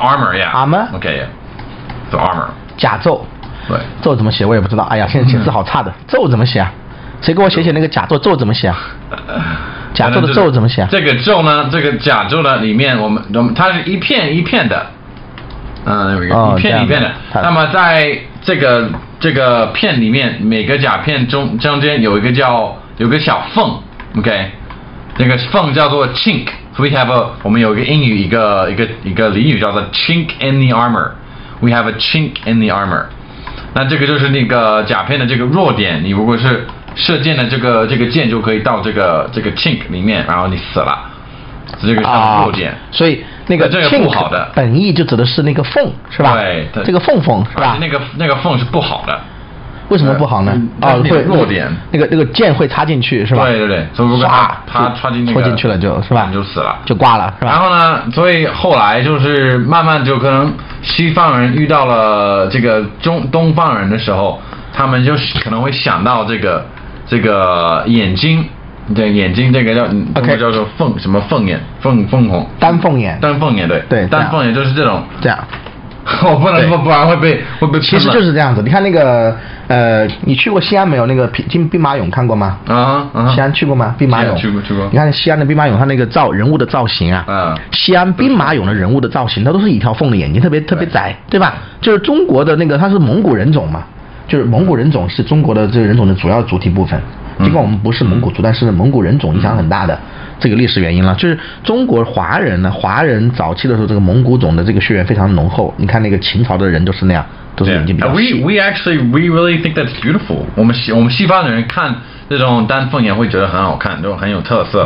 Speaker 1: armor，yeah，armor，OK，the armor，
Speaker 2: 甲胄，
Speaker 1: 对，
Speaker 2: 胄怎么写我也不知道，哎呀，现在写字好差的，胄怎么写啊？谁给我写写那个甲胄胄怎么写啊？甲胄的胄怎么写啊？
Speaker 1: 这个胄呢，这个甲胄呢里面我们我们它是一片一片的，嗯，一片一片的，那么在这个这个片里面，每个甲片中中间有一个叫有个小缝 ，OK， 那个缝叫做 chink。So we have a 我们有一个英语一个一个一个俚语叫做 chink in the armor. We have a chink in the armor. 那这个就是那个甲片的这个弱点，你如果是射箭的这个这个箭就可以到这个这个 chink 里面，然后你死了，这个叫弱点。
Speaker 2: 啊、所以那个
Speaker 1: 这个不好的
Speaker 2: 本意就指的是那个缝，是吧？
Speaker 1: 对，
Speaker 2: 这个缝缝是吧？
Speaker 1: 那个那个缝是不好的。
Speaker 2: 为什么不好呢？
Speaker 1: 啊，会弱点，
Speaker 2: 那个那个箭会插进去是吧？
Speaker 1: 对对对，所以如果它它插进那个
Speaker 2: 戳进去了就是吧？
Speaker 1: 你就死了，
Speaker 2: 就挂了是吧？
Speaker 1: 然后呢，所以后来就是慢慢就可能西方人遇到了这个中东方人的时候，他们就可能会想到这个这个眼睛，对眼睛这个叫中国叫做凤什么凤眼凤凤凰
Speaker 2: 丹凤眼
Speaker 1: 丹凤眼对
Speaker 2: 对
Speaker 1: 丹凤眼就是这种
Speaker 2: 这样。
Speaker 1: 我不能说，不然会被会被。
Speaker 2: 其实就是这样子，你看那个呃，你去过西安没有？那个兵兵马俑看过吗？
Speaker 1: 啊啊！
Speaker 2: 西安去过吗？兵马俑
Speaker 1: 去过去过。
Speaker 2: 你看西安的兵马俑，它那个造人物的造型啊，
Speaker 1: 嗯，
Speaker 2: 西安兵马俑的人物的造型，它都是一条缝的眼睛，特别特别窄，对吧？就是中国的那个，它是蒙古人种嘛，就是蒙古人种是中国的这个人种的主要主体部分。尽管我们不是蒙古族，但是蒙古人种影响很大的。这个历史原因了，就是中国华人呢，华人早期的时候，这个蒙古种的这个血缘非常浓厚。你看那个秦朝的人都是那样，都是眼睛比较细。
Speaker 1: We we actually we really think that's beautiful. 我们西我们西方的人看这种丹凤眼会觉得很好看，就很有特色。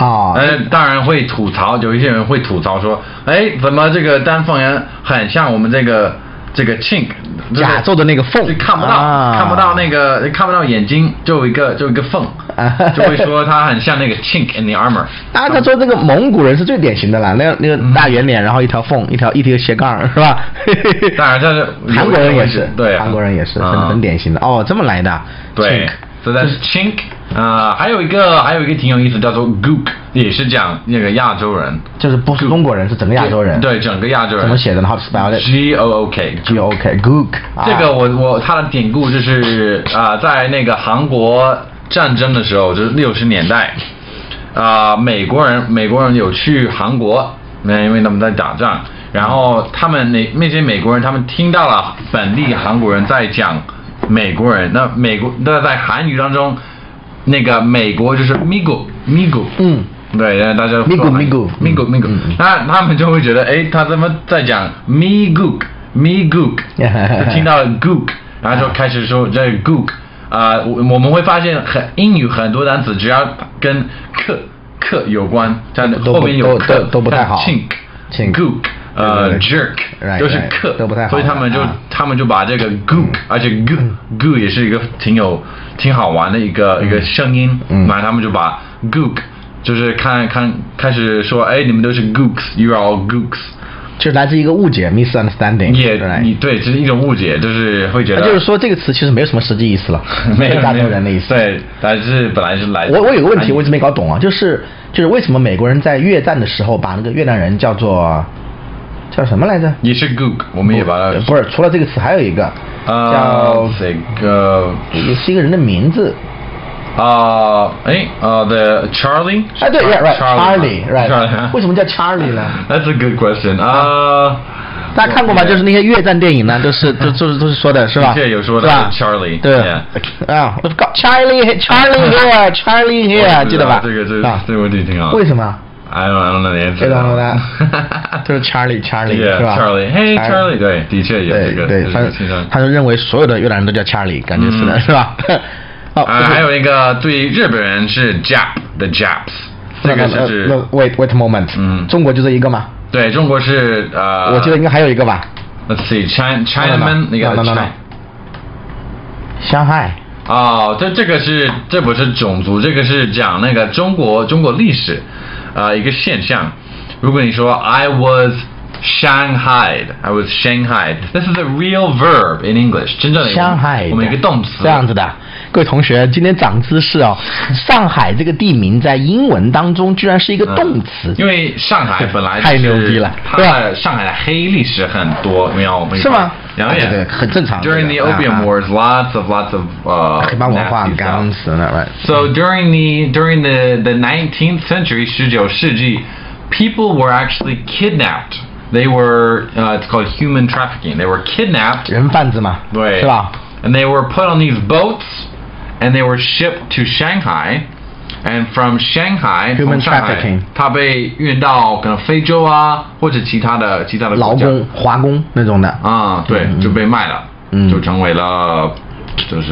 Speaker 2: 哦，
Speaker 1: 呃，当然会吐槽，有一些人会吐槽说，哎，怎么这个丹凤眼很像我们这个这个 chink
Speaker 2: 甲胄的那个缝，
Speaker 1: 就看不到、
Speaker 2: 啊、
Speaker 1: 看不到那个看不到眼睛，就有一个就有一个缝，就会说它很像那个 chink in the armor。
Speaker 2: 当然他说这个蒙古人是最典型的啦，那个那个大圆脸，然后一条缝，一条一条斜杠，是吧？
Speaker 1: 当然，这是
Speaker 2: 韩国人也是，
Speaker 1: 对，
Speaker 2: 韩国人也是很、嗯、很典型的。哦，这么来的。
Speaker 1: 对，所以它是 chink。啊、呃，还有一个，还有一个挺有意思，叫做 gook， 也是讲那个亚洲人，
Speaker 2: 就是不是中国人，是整个亚洲人。
Speaker 1: 对，整个亚洲人。
Speaker 2: 怎么写的呢？ How to spell it?
Speaker 1: G O O K，G
Speaker 2: O O K，gook。
Speaker 1: 这个我我它的典故就是啊、呃，在那个韩国战争的时候，就是六十年代，啊、呃，美国人美国人有去韩国，那因为他们在打仗，然后他们那那些美国人，他们听到了本地韩国人在讲美国人，那美国那在韩语当中。那个美国就是 migo migo， 嗯，对，大家
Speaker 2: migo migo
Speaker 1: migo migo， 那他们就会觉得，哎，他怎么在讲 me gook me gook， 就听到了 gook， 然后就开始说这 gook， 啊、呃，我们会发现很英语很多单词只要跟克克有关，它后面有克
Speaker 2: 都都不太好
Speaker 1: ，chink gook。呃 jerk 都是克，
Speaker 2: 都不太好，
Speaker 1: 所以他们就、啊、他们就把这个 gook，、嗯、而且 goo goo 也是一个挺有挺好玩的一个、嗯、一个声音，嗯，然后他们就把 gook 就是看看开始说，哎，你们都是 gooks，you are all gooks，
Speaker 2: 就是来自一个误解 misunderstanding，
Speaker 1: 也你对，这、就是一种误解，就是会觉得，
Speaker 2: 那就是说这个词其实没有什么实际意思了，
Speaker 1: 没有
Speaker 2: 亚洲人的意思，
Speaker 1: 对，但是本来是来自，
Speaker 2: 我我有个问题我一直没搞懂啊，就是就是为什么美国人在越战的时候把那个越南人叫做。叫什么来着？
Speaker 1: 也是 gook， 我们也把它
Speaker 2: 不是除了这个词还有一个、呃、叫
Speaker 1: 这个
Speaker 2: 也是一个人的名字
Speaker 1: 啊，哎呃 the Charlie，
Speaker 2: 哎对 right right Charlie right， 为什么叫 Charlie 呢
Speaker 1: ？That's a good question 啊。
Speaker 2: 大家看过吗？就是那些越战电影呢，都是都都是都是说的是吧？
Speaker 1: 这有说的 Charlie，
Speaker 2: 对啊 ，We've got Charlie Charlie here Charlie here， 记得吧？
Speaker 1: 这个这个这个问题挺好。
Speaker 2: 为什么？
Speaker 1: I don't, I don't know the answer.
Speaker 2: I don't know that. 就是 Charlie Charlie 是吧
Speaker 1: ？Charlie，Hey Charlie， 对，的确有这个。
Speaker 2: 对，他他就认为所有的越南人都叫 Charlie， 感觉是的，是吧？
Speaker 1: 哦，还有一个对日本人是 Jap，the Japs， 这个是。
Speaker 2: Wait wait a moment， 嗯，中国就这一个吗？
Speaker 1: 对，中国是呃。
Speaker 2: 我记得应该还有一个吧。
Speaker 1: Let's see，China Chinaman， 那个 China。
Speaker 2: 上海。
Speaker 1: 哦，这这个是这不是种族，这个是讲那个中国中国历史。呃，一个现象，如果你说 I was Shanghaied, I was Shanghaied, this is a real verb in English， 真正的我们一个动词。
Speaker 2: 这样子的，各位同学，今天长知识哦。上海这个地名在英文当中居然是一个动词，
Speaker 1: 嗯、因为上海本来、就是、
Speaker 2: 太牛逼了，
Speaker 1: 它的上海的黑历史很多，没有？
Speaker 2: 是吗？
Speaker 1: 然后也
Speaker 2: 对，很正常。
Speaker 1: During the Opium Wars, lots of lots of 呃
Speaker 2: 黑帮文化刚死了 ，right?
Speaker 1: So during the during the the nineteenth century， 十九世纪 ，people were actually kidnapped. They were uh, it's called human trafficking. They were kidnapped.
Speaker 2: 人贩子嘛，
Speaker 1: 对，
Speaker 2: 是吧
Speaker 1: ？And they were put on these boats, and they were shipped to Shanghai. And from Shanghai,
Speaker 2: human trafficking，
Speaker 1: 它被运到可能非洲啊，或者其他的其他的
Speaker 2: 劳工、华工那种的
Speaker 1: 啊，对，就被卖了，嗯，就成为了，就是，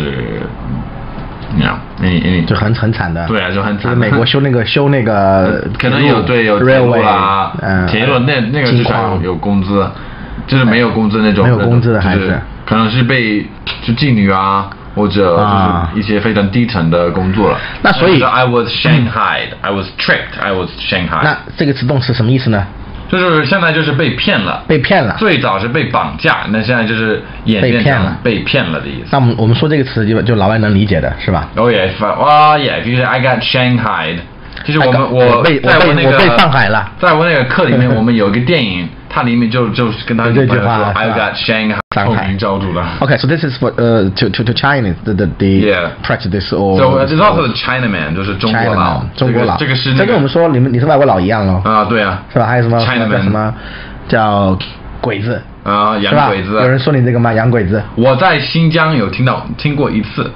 Speaker 1: 你知道，你你
Speaker 2: 就很很惨的，
Speaker 1: 对啊，就很惨。
Speaker 2: 美国修那个修那个，
Speaker 1: 可能有对有铁路啦，嗯，铁路那那个至少有有工资，就是没有工资那种，
Speaker 2: 没有工资的还是，
Speaker 1: 可能是被就妓女啊。或者就是一些非常低层的工作了。
Speaker 2: 那所以
Speaker 1: I was Shanghaied, I was tricked, I was Shanghaied。
Speaker 2: 那这个词动词什么意思呢？
Speaker 1: 就是现在就是被骗了，
Speaker 2: 被骗了。
Speaker 1: 最早是被绑架，那现在就是演变成被骗了的意思。
Speaker 2: 那我们我们说这个词就就老外能理解的是吧？
Speaker 1: 哦耶，哇耶，就是 I got Shanghaied。就是我们我
Speaker 2: 被
Speaker 1: 在我那个
Speaker 2: 我被上海了，
Speaker 1: 在我那个课里面，我们有一个电影，它里面就就跟他
Speaker 2: 这句话
Speaker 1: I got Shanghai，
Speaker 2: 上海
Speaker 1: 罩住了。
Speaker 2: Okay, so this is for uh to to to Chinese the the the
Speaker 1: yeah.
Speaker 2: prejudice or
Speaker 1: so it's also the Chinaman， 就是中国佬，
Speaker 2: 中国佬，
Speaker 1: 这个是
Speaker 2: 这跟我们说你们你是外国佬一样哦。
Speaker 1: 啊，对啊，
Speaker 2: 是吧？还有什么
Speaker 1: Chinaman
Speaker 2: 什么叫鬼子
Speaker 1: 啊，洋鬼子。
Speaker 2: 有人说你这个吗？洋鬼子。
Speaker 1: 我在新疆有听到听过一次。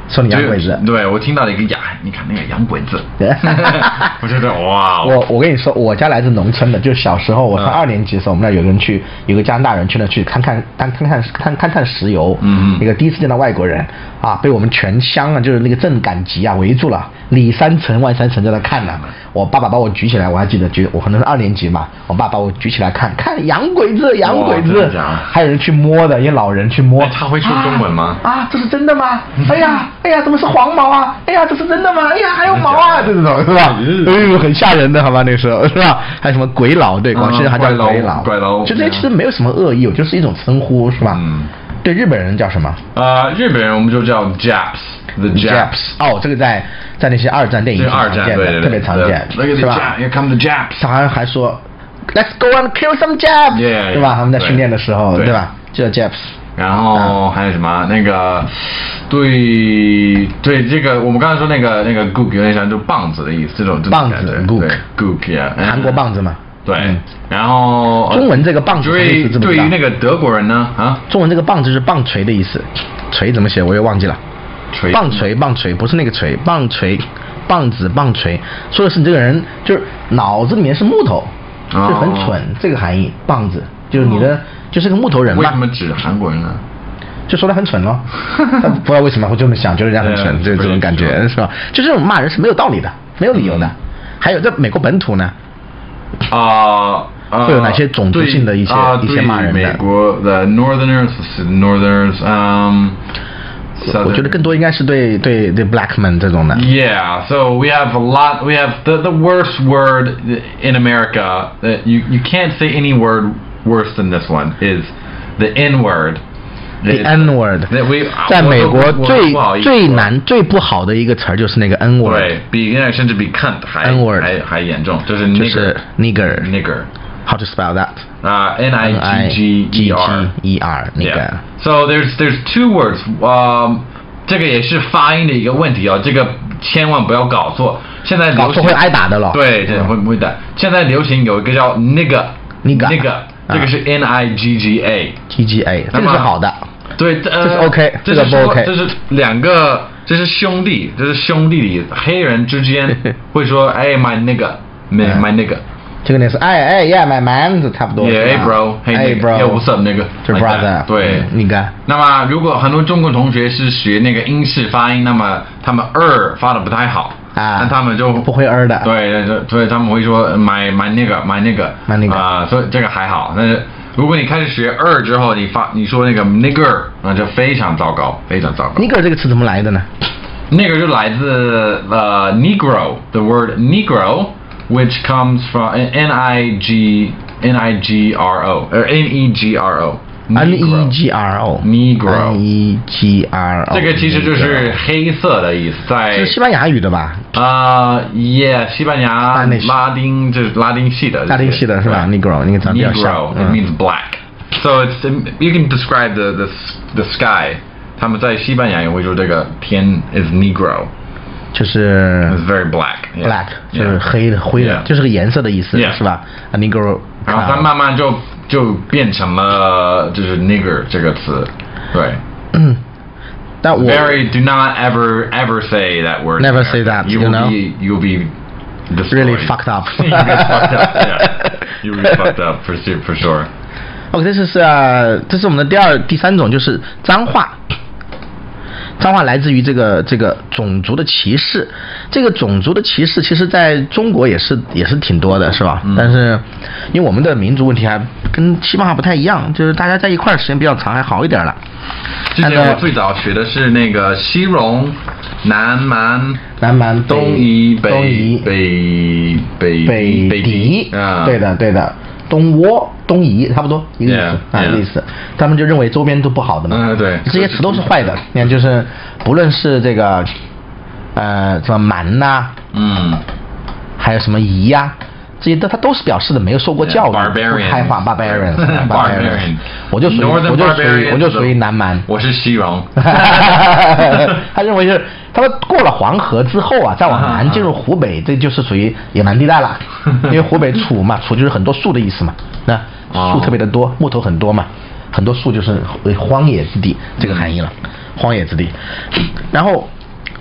Speaker 2: 说你洋鬼子。
Speaker 1: 对，我听到了一个呀，你看那个洋鬼子，我觉得哇。
Speaker 2: 我我跟你说，我家来自农村的，就小时候我上二年级的时候，我们那有个人去，有个加拿大人去那去看看看看看看看看石油，嗯嗯，一个第一次见到外国人啊，被我们全乡啊，就是那个镇赶集啊围住了，里三层外三层在那看呢。我爸爸把我举起来，我还记得举，我可能是二年级嘛，我爸把我举起来看看洋鬼子，洋鬼子，还有人去摸的，一些老人去摸。
Speaker 1: 他会说中文吗？
Speaker 2: 啊，这是真的吗？哎呀，哎呀，怎么是黄毛啊？哎呀，这是真的吗？哎呀，还有毛啊，这种是吧？哎呦，很吓人的，好吧，那时候是吧？还有什么鬼佬，对，广西人还叫鬼佬，
Speaker 1: 鬼佬，
Speaker 2: 就这些其实没有什么恶意，就是一种称呼，是吧？嗯。对日本人叫什么？
Speaker 1: 呃，日本人我们就叫 Japs，the Japs。
Speaker 2: 哦，这个在在那些二战电影里常见的，特别常见，是吧
Speaker 1: ？Here come the Japs。
Speaker 2: 他好像还说 ，Let's go and kill some Japs， 对吧？他们在训练的时候，对吧？就叫 Japs。
Speaker 1: 然后还有什么？那个，对对，这个我们刚才说那个那个 gook 有点像就棒子的意思，这种
Speaker 2: 棒子
Speaker 1: gook gook 呀，
Speaker 2: 韩国棒子嘛。
Speaker 1: 对，然后
Speaker 2: 中文这个棒子的意思，
Speaker 1: 对于那个德国人呢啊，
Speaker 2: 中文这个棒子是棒槌的意思，锤怎么写我又忘记了，
Speaker 1: 锤
Speaker 2: 棒槌棒槌不是那个锤，棒槌棒子棒槌，说的是你这个人就是脑子里面是木头，就很蠢，这个含义，棒子就是你的就是个木头人嘛。
Speaker 1: 为什么指韩国人呢？
Speaker 2: 就说他很蠢咯，他不知道为什么会这么想，觉得人家很蠢，这这种感觉是吧？就这种骂人是没有道理的，没有理由的。还有在美国本土呢。
Speaker 1: 啊、呃，
Speaker 2: 会有哪些种族性的一些、
Speaker 1: 呃、
Speaker 2: 一些骂人的？
Speaker 1: 美国的 Northerners Northerners， 嗯、um,
Speaker 2: 我觉得更多应该是对对对 Blackman 这种的。
Speaker 1: Yeah, so we have a lot. We have the the worst word in America. That you you can't say any word worse than this one is the N word.The
Speaker 2: N word， 在美国最最难、最不好的一个词儿就是那个 N word，
Speaker 1: 对比那甚至比 cunt 还
Speaker 2: N word
Speaker 1: 还还严重，就是
Speaker 2: nigger， 就是 nigger
Speaker 1: nigger。How
Speaker 2: to spell that？
Speaker 1: 啊、uh,，N I G G E R
Speaker 2: E R nigger。
Speaker 1: So there's there's two words， 呃，这个也是发音的一个问题哦，这个千万不要搞错。现在
Speaker 2: 搞错会挨打的了。
Speaker 1: 对，这会不会打？现在流行有一个叫 nigger，nigger，nigger。这个是 N I G G A，G
Speaker 2: G A， 这个是好的，
Speaker 1: 对，呃，
Speaker 2: 这是 OK， 这个不 OK，
Speaker 1: 这是两个，这是兄弟，这是兄弟里黑人之间会说，哎 ，my nigga，my my nigga，
Speaker 2: 这个呢是哎哎 ，yeah，my man， 这差不多
Speaker 1: ，yeah， hey bro，hey bro，what's up nigga，
Speaker 2: 就是 brother，
Speaker 1: 对
Speaker 2: ，nigga。
Speaker 1: 那么如果很多中国同学是学那个英式发音，那么他们儿发的不太好。啊，那他们就
Speaker 2: 不会儿的，
Speaker 1: 对对，所以他们会说 my my nigga my nigga
Speaker 2: my nigga
Speaker 1: 啊，所以这个还好。但是如果你开始学儿之后，你发你说那个 nigger， 那就非常糟糕，非常糟糕。
Speaker 2: nigger 这个词怎么来的呢？
Speaker 1: nigger 就来自呃 negro，the word negro，which comes from N I G N I G R O 呃 N E G R O。N
Speaker 2: E G R O
Speaker 1: Negro
Speaker 2: N E G R O
Speaker 1: 这个其实就是黑色的意思，在
Speaker 2: 是西班牙语的吧？
Speaker 1: 啊、uh, ，Yeah， 西班牙拉丁就是拉丁系的，
Speaker 2: 拉丁系的是吧 ？Negro 那个长得比较像
Speaker 1: ，Negro it means black， so it's you can describe the the the sky， 他们在西班牙也会说这个天 is Negro，
Speaker 2: 就是
Speaker 1: it's very black，black
Speaker 2: black 就是黑的灰的，就是个颜色的意思，是吧 ？Negro，
Speaker 1: 然后它慢慢就。就变成了就是 nigger 这个词，对。
Speaker 2: 嗯，但我
Speaker 1: Very do not ever ever say that word.
Speaker 2: Never say that.
Speaker 1: You will be you will be
Speaker 2: really fucked up.
Speaker 1: You will be fucked up. Yeah. You will be fucked up for sure for sure.
Speaker 2: OK， 这是呃，这是我们的第二第三种，就是脏话。脏话来自于这个这个种族的歧视，这个种族的歧视其实在中国也是也是挺多的，是吧？嗯、但是因为我们的民族问题还跟西方还不太一样，就是大家在一块儿时间比较长，还好一点了。
Speaker 1: 之前我最早学的是那个西戎、南蛮、
Speaker 2: 南蛮、
Speaker 1: 东夷、
Speaker 2: 东夷、
Speaker 1: 北北
Speaker 2: 北
Speaker 1: 北
Speaker 2: 狄，
Speaker 1: 啊，
Speaker 2: 对的对的。东倭、东夷差不多一个意思
Speaker 1: yeah,
Speaker 2: 啊，一个意思。他们就认为周边都不好的嘛，
Speaker 1: 嗯，对，
Speaker 2: 这些词都是坏的。你看，就是不论是这个呃什么蛮呐、啊，
Speaker 1: 嗯，
Speaker 2: 还有什么夷呀、啊，这些都它都是表示的没有受过教育，不开化 barbarian barbarian， 我就属于我就属于我就属于南蛮，
Speaker 1: 我是西戎。
Speaker 2: 他认为是他们过了黄河之后啊，再往南进入湖北，这就是属于野蛮地带了。因为湖北楚嘛，楚就是很多树的意思嘛，那树特别的多，木头很多嘛，很多树就是荒野之地这个含义了，荒野之地。然后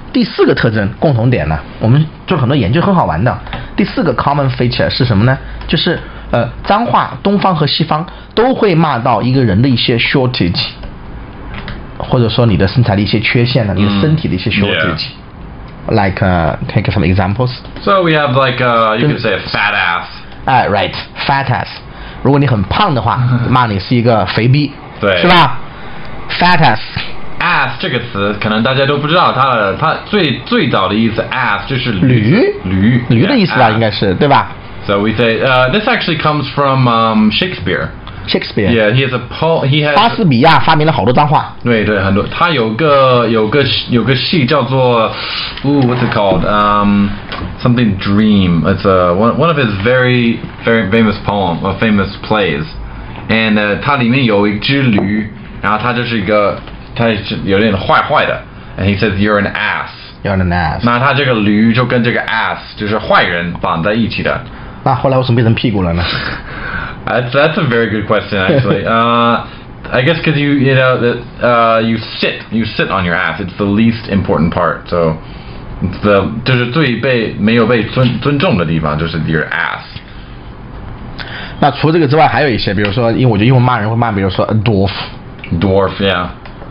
Speaker 2: 第四个特征共同点呢，我们做很多研究很好玩的。第四个 common feature 是什么呢？就是呃，脏话东方和西方都会骂到一个人的一些 shortage， 或者说你的身材的一些缺陷呢，你的身体的一些 shortage。Like, uh, can I get some examples?
Speaker 1: So we have like, uh, you could say a fat ass.
Speaker 2: 哎 ，right, fat ass。如果你很胖的话，骂你是一个肥逼，
Speaker 1: 对，
Speaker 2: 是吧 ？fat ass。ass
Speaker 1: 这个词可能大家都不知道，它的它最最早的意思 ass 就是
Speaker 2: 驴
Speaker 1: 驴
Speaker 2: 驴的意思吧，应该是对吧
Speaker 1: ？So we say, uh, this actually comes from um, Shakespeare.
Speaker 2: Shakespeare.
Speaker 1: Yeah, he has a po. He has.
Speaker 2: 莎士比亚发明了好多脏话。
Speaker 1: 对对，很多。他有个有个有个戏叫做，Ooh, what's it called? Um, something Dream. It's a one one of his very very famous poem, or famous plays. And 呃，它里面有一只驴，然后它就是一个，它是有点坏坏的。And he says, "You're an ass."
Speaker 2: You're an ass.
Speaker 1: 那他这个驴就跟这个 ass 就是坏人绑在一起的。
Speaker 2: 那后来为什么变成屁股了呢？
Speaker 1: That's that's a very good question actually. uh, I guess because you you know that uh, you sit you sit on your ass. It's the least important part. So it's the 就是最被没有被尊尊重的地方就是 your ass.
Speaker 2: 那除了这个之外，还有一些，比如说，因为我觉得英文骂人会骂，比如说 a dwarf.
Speaker 1: Dwarf, yeah.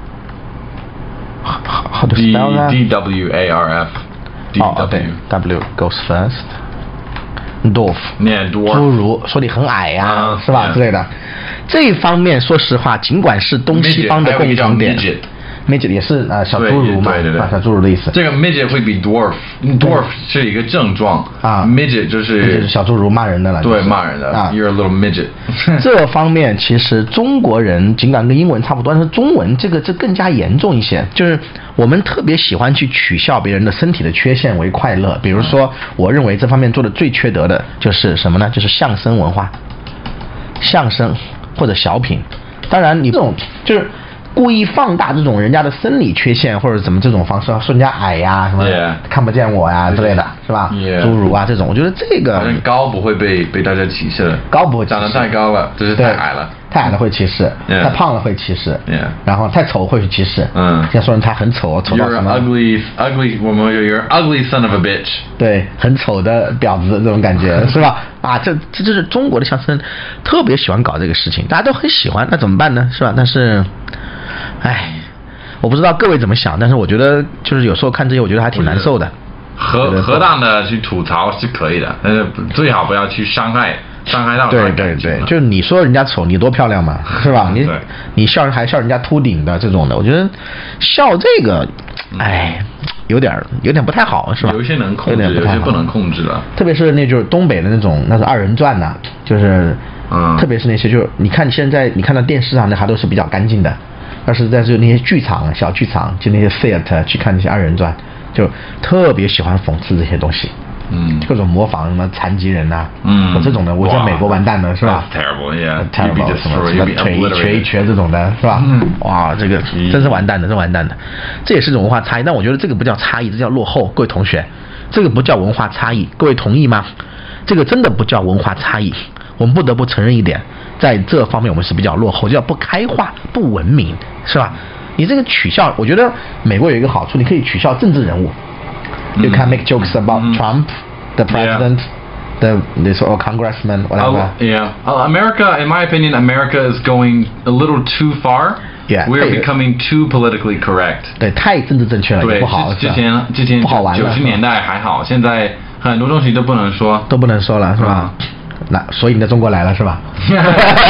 Speaker 2: How to spell that?
Speaker 1: D W A R F. D W.
Speaker 2: 哦，对 ，W goes first. Dwarf，
Speaker 1: dwarf，
Speaker 2: 侏儒，说你很矮呀、啊，
Speaker 1: uh,
Speaker 2: 是吧
Speaker 1: yeah.
Speaker 2: 之类的。这一方面，说实话，尽管是东西方的共同点 ，midget 也是呃小侏儒嘛，
Speaker 1: 对对对，
Speaker 2: 啊小侏儒的意思。
Speaker 1: 这个 midget 会比 dwarf，dwarf 是一个症状
Speaker 2: 啊
Speaker 1: ，midget 就是
Speaker 2: 小侏儒骂人的了，
Speaker 1: 对骂人的啊 ，you're a little midget 。
Speaker 2: 这方面其实中国人尽管跟英文差不多，但是中文这个这更加严重一些，就是我们特别喜欢去取笑别人的身体的缺陷为快乐。比如说，我认为这方面做的最缺德的就是什么呢？就是相声文化，相声或者小品。当然，你这种就是故意放大这种人家的生理缺陷或者怎么这种方式，说人家矮呀、什么
Speaker 1: yeah.
Speaker 2: 看不见我呀之类的，是吧？
Speaker 1: Yeah.
Speaker 2: 侏儒啊这种，我觉得这个
Speaker 1: 高不会被被大家歧视的，
Speaker 2: 高不会歧视，
Speaker 1: 长得太高了，就是太矮了。
Speaker 2: 太矮了会歧视，
Speaker 1: yeah.
Speaker 2: 太胖了会歧视，
Speaker 1: yeah.
Speaker 2: 然后太丑会歧视。
Speaker 1: 嗯，
Speaker 2: 像说人他很丑，丑到什么
Speaker 1: ？You're ugly, ugly, 我们有 You're ugly son of a bitch。
Speaker 2: 对，很丑的婊子这种感觉是吧？啊，这这就是中国的相声特别喜欢搞这个事情，大家都很喜欢，那怎么办呢？是吧？但是，唉，我不知道各位怎么想，但是我觉得就是有时候看这些，我觉得还挺难受的。
Speaker 1: 合合当的去吐槽是可以的，但是最好不要去伤害伤害到
Speaker 2: 对对对，就是你说人家丑，你多漂亮嘛，是吧？你你笑还笑人家秃顶的这种的，我觉得笑这个，哎，有点有点不太好，是吧？
Speaker 1: 有一些能控制，有些不能控制了。
Speaker 2: 特别是那就是东北的那种那种二人转呐、啊，就是嗯，特别是那些就是你看现在你看到电视上的还都是比较干净的，要是在就那些剧场小剧场就那些 theater 去看那些二人转。就特别喜欢讽刺这些东西，
Speaker 1: 嗯，
Speaker 2: 各种模仿什么残疾人呐、啊，
Speaker 1: 嗯，
Speaker 2: 这种的，我在美国完蛋了，是吧
Speaker 1: ？Terrible, yeah.
Speaker 2: Terrible， 什么什么腿一瘸一瘸这种的，是吧？
Speaker 1: 嗯，
Speaker 2: 哇，这个真是完蛋的，真完蛋的。这也是种文化差异，但我觉得这个不叫差异，这叫落后。各位同学，这个不叫文化差异，各位同意吗？这个真的不叫文化差异，我们不得不承认一点，在这方面我们是比较落后，叫不开化、不文明，是吧？你这个取笑，我觉得美国有一个好处，你可以取笑政治人物。You can make jokes about mm-hmm. Trump, the president, yeah. the this or congressman, whatever.
Speaker 1: Uh, yeah, uh, America, in my opinion, America is going a little too far.
Speaker 2: Yeah,
Speaker 1: we're becoming too politically correct.
Speaker 2: 对，太政治正确了，也不好。
Speaker 1: 之前之前
Speaker 2: 不好玩了。
Speaker 1: 九十年代还好，现在很多东西都不能说，
Speaker 2: 都不能说了，是吧？那所以你在中国来了是吧
Speaker 1: ？China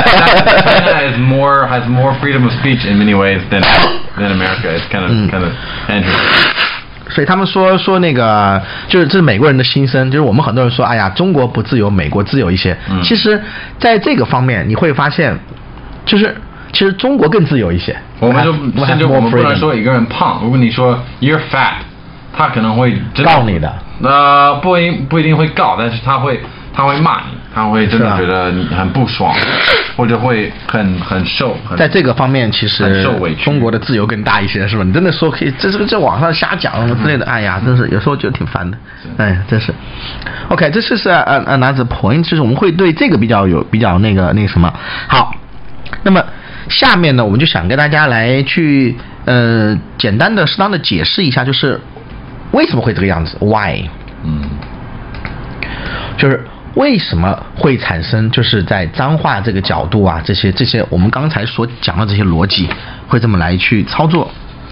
Speaker 1: has more has more freedom of speech in many ways than than America. It's kind of、嗯、kind of interesting.
Speaker 2: 所以他们说说那个就是这是美国人的心声，就是我们很多人说，哎呀，中国不自由，美国自由一些。
Speaker 1: 嗯、
Speaker 2: 其实，在这个方面你会发现，就是其实中国更自由一些。
Speaker 1: 我们就甚至我们不能说一个人胖，如果你说 you're fat， 他可能会
Speaker 2: 告你的。
Speaker 1: 呃，不一不一定会告，但是他会。他会骂你，他会真的觉得你很不爽，或者会很很受。很
Speaker 2: 在这个方面，其实中国的自由更大一些，是吧？你真的说可以，这这个在网上瞎讲什么之类的，哎呀，真是有时候觉得挺烦的。哎，真是。OK， 这是是 another point， 就是我们会对这个比较有比较那个那个什么。好，那么下面呢，我们就想跟大家来去呃简单的适当的解释一下，就是为什么会这个样子 ？Why？
Speaker 1: 嗯，
Speaker 2: 就是为什么会产生就是在脏话这个角度啊，这些这些我们刚才所讲的这些逻辑会这么来去操作。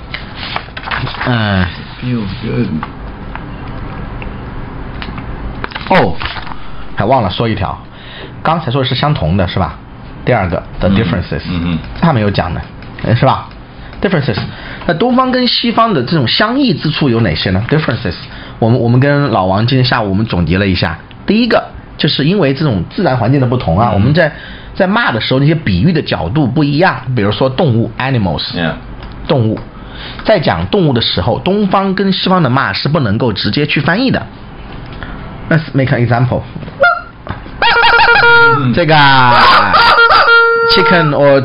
Speaker 2: 嗯。
Speaker 1: Feel good。
Speaker 2: 哦，还忘了说一条，刚才说的是相同的是吧？第二个 the differences，
Speaker 1: 嗯嗯，
Speaker 2: 这还没有讲呢，是吧 ？differences， 那东方跟西方的这种相异之处有哪些呢 ？differences， 我们我们跟老王今天下午我们总结了一下，第一个就是因为这种自然环境的不同啊，嗯、我们在在骂的时候那些比喻的角度不一样，比如说动物 animals，、yeah. 动物，在讲动物的时候，东方跟西方的骂是不能够直接去翻译的。Let's make an example， 这个 chicken or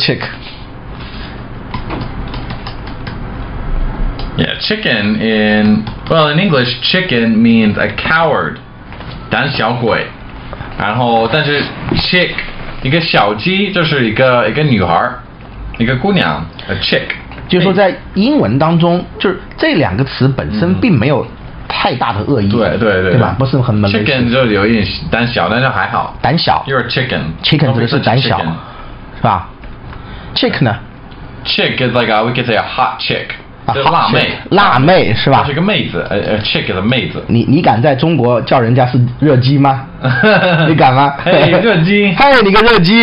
Speaker 2: chick。Yeah,
Speaker 1: chicken in well in English, chicken means a coward， 胆小鬼。然后，但是 chick 一个小鸡就是一个一个女孩，一个姑娘 ，a chick。
Speaker 2: 就是说，在英文当中，就是这两个词本身并没有太大的恶意，
Speaker 1: 对对对，
Speaker 2: 对吧？不是很
Speaker 1: chicken 就有一点胆小，但是还好。
Speaker 2: 胆小
Speaker 1: ，You're a chicken。chicken
Speaker 2: 指的是胆小，是吧 ？chick 呢
Speaker 1: ？chick is like a, we could say a hot chick。就是辣妹，
Speaker 2: 辣妹是吧？
Speaker 1: 是个妹子，呃呃 ，chick 的妹子。
Speaker 2: 你你敢在中国叫人家是热鸡吗？你敢吗？
Speaker 1: 嘿，热鸡！
Speaker 2: 嘿，你个热鸡！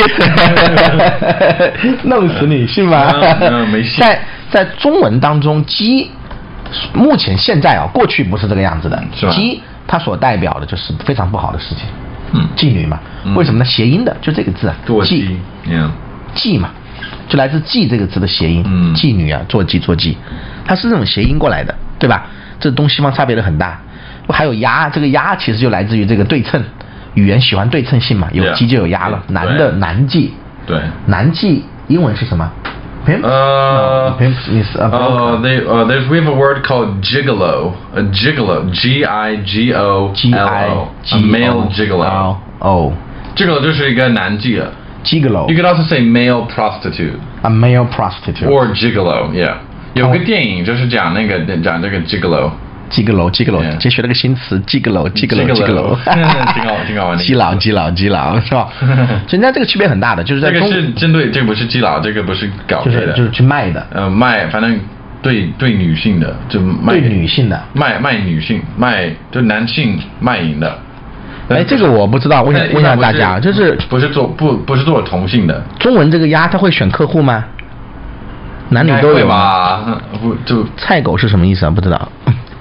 Speaker 2: 弄死你，信吗？
Speaker 1: 嗯，没信。
Speaker 2: 在在中文当中，鸡目前现在啊，过去不是这个样子的。鸡它所代表的就是非常不好的事情。
Speaker 1: 嗯。
Speaker 2: 妓女嘛，为什么呢？谐音的，就这个字啊。
Speaker 1: 做鸡。嗯。
Speaker 2: 妓嘛。就来自妓这个字的谐音，
Speaker 1: 嗯，
Speaker 2: 妓女啊，做妓做妓，它是这种谐音过来的，对吧？这东西方差别的很大。还有鸭，这个鸭其实就来自于这个对称，语言喜欢对称性嘛，有鸡就有鸭了。男的男妓，
Speaker 1: 对，
Speaker 2: 男妓英文是什么 ？Pimp？
Speaker 1: 呃
Speaker 2: ，Pimp is a
Speaker 1: uh, they uh, there's we have a word called gigolo, a gigolo, G I G O L O, a male gigolo.
Speaker 2: Oh,
Speaker 1: gigolo 就是一个男妓了。
Speaker 2: Gigolo.
Speaker 1: You could also say male prostitute.
Speaker 2: A male prostitute.
Speaker 1: Or gigolo, yeah. 有个电影就是讲那个讲这个 gigolo。gigolo,
Speaker 2: gigolo， 这学了个新词 ，gigolo, gigolo, gigolo。
Speaker 1: 挺好，挺好玩的。
Speaker 2: 基佬，基佬，基佬，是吧？所以那这个区别很大的，就是在
Speaker 1: 这个是针对，这个不是基佬，这个不是搞的，
Speaker 2: 就是就是去卖的。
Speaker 1: 呃，卖，反正对对女性的，就卖
Speaker 2: 对女性的，
Speaker 1: 卖卖女性，卖就男性卖淫的。
Speaker 2: 哎，这个我不知道，问问一下大家，就是
Speaker 1: 不是做不不是做同性的。
Speaker 2: 中文这个鸭，它会选客户吗？男女都有
Speaker 1: 吧？不就
Speaker 2: 菜狗是什么意思啊？不知道。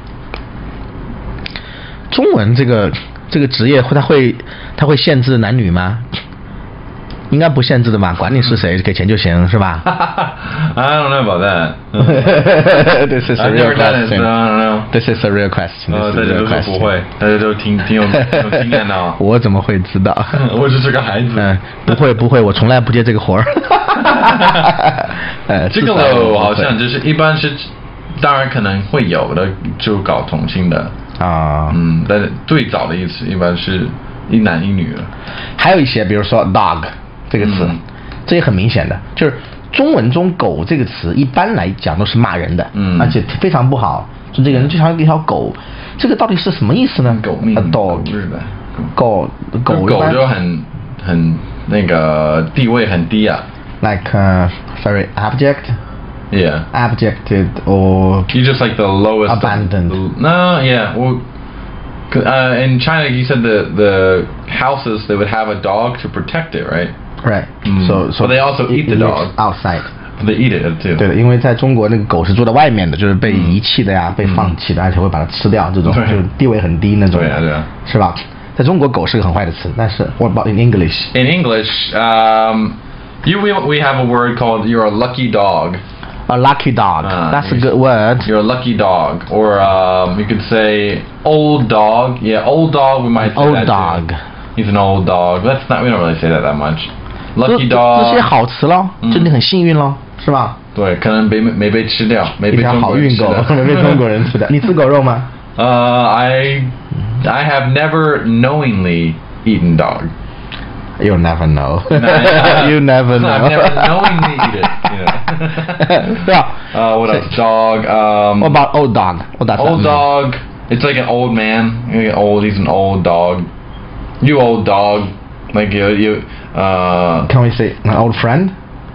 Speaker 2: 中文这个这个职业会它会它会限制男女吗？应该不限制的吧？管你是谁，给钱就行，是吧
Speaker 1: ？I don't know about that.
Speaker 2: This is a real question. This is a real question.
Speaker 1: 呃，大家都说不会，大家都挺挺有有经验的啊。
Speaker 2: 我怎么会知道？
Speaker 1: 我只是个孩子。
Speaker 2: 嗯，不会不会，我从来不接这个活儿。呃，
Speaker 1: 这个我好像就是一般是，当然可能会有的，就搞同性的
Speaker 2: 啊。
Speaker 1: 嗯，但是最早的意思一般是一男一女了。
Speaker 2: 还有一些，比如说 dog。这个词，嗯、这也很明显的，就是中文中“狗”这个词一般来讲都是骂人的，
Speaker 1: 嗯，
Speaker 2: 而且非常不好。就这个人就像一条狗，这个到底是什么意思呢？
Speaker 1: 狗命
Speaker 2: ，dog， 狗狗
Speaker 1: 狗就很很那个地位很低啊
Speaker 2: ，like、uh, very abject。
Speaker 1: Yeah.
Speaker 2: Abjected or
Speaker 1: you just like the lowest
Speaker 2: abandoned.
Speaker 1: Of, no, yeah. Well, uh, in China, you said the the houses they would have a dog to protect it, right?
Speaker 2: Right.
Speaker 1: Mm.
Speaker 2: So so
Speaker 1: but they also eat the dog
Speaker 2: outside.
Speaker 1: They eat it too.
Speaker 2: 对的，因为在中国那个狗是住在外面的，就是被遗弃的呀，嗯、被放弃的，而且会把它吃掉，这种就是地位很低那种。
Speaker 1: 对啊，对啊，
Speaker 2: 是吧？在中国狗是个很坏的词，但是 what about in English?
Speaker 1: In English, um, you we we have a word called you're a lucky dog.
Speaker 2: A lucky dog. Uh, That's a good word.
Speaker 1: You're a lucky dog, or um, you could say old dog. Yeah, old dog. We might say
Speaker 2: old
Speaker 1: that
Speaker 2: dog.
Speaker 1: Too. He's an old dog. That's not. We don't really say that that much. Lucky
Speaker 2: 这
Speaker 1: dog.
Speaker 2: 这些好词咯，就你很幸运咯，是吧？
Speaker 1: 对，可能没没被吃掉，没被中国人吃掉。
Speaker 2: 一条好运狗，没被中国人吃掉。你吃狗肉吗？
Speaker 1: Uh, I I have never knowingly eaten dog.
Speaker 2: You'll never know. You never know.
Speaker 1: I've never knowingly eat it. You know.
Speaker 2: Yeah.
Speaker 1: Uh, what else? Dog. Um,
Speaker 2: what about old dog? What does
Speaker 1: old
Speaker 2: that mean?
Speaker 1: dog. It's like an old man. Like old. He's an old dog. You old dog. Like you, you. Uh.
Speaker 2: Can we say an old friend?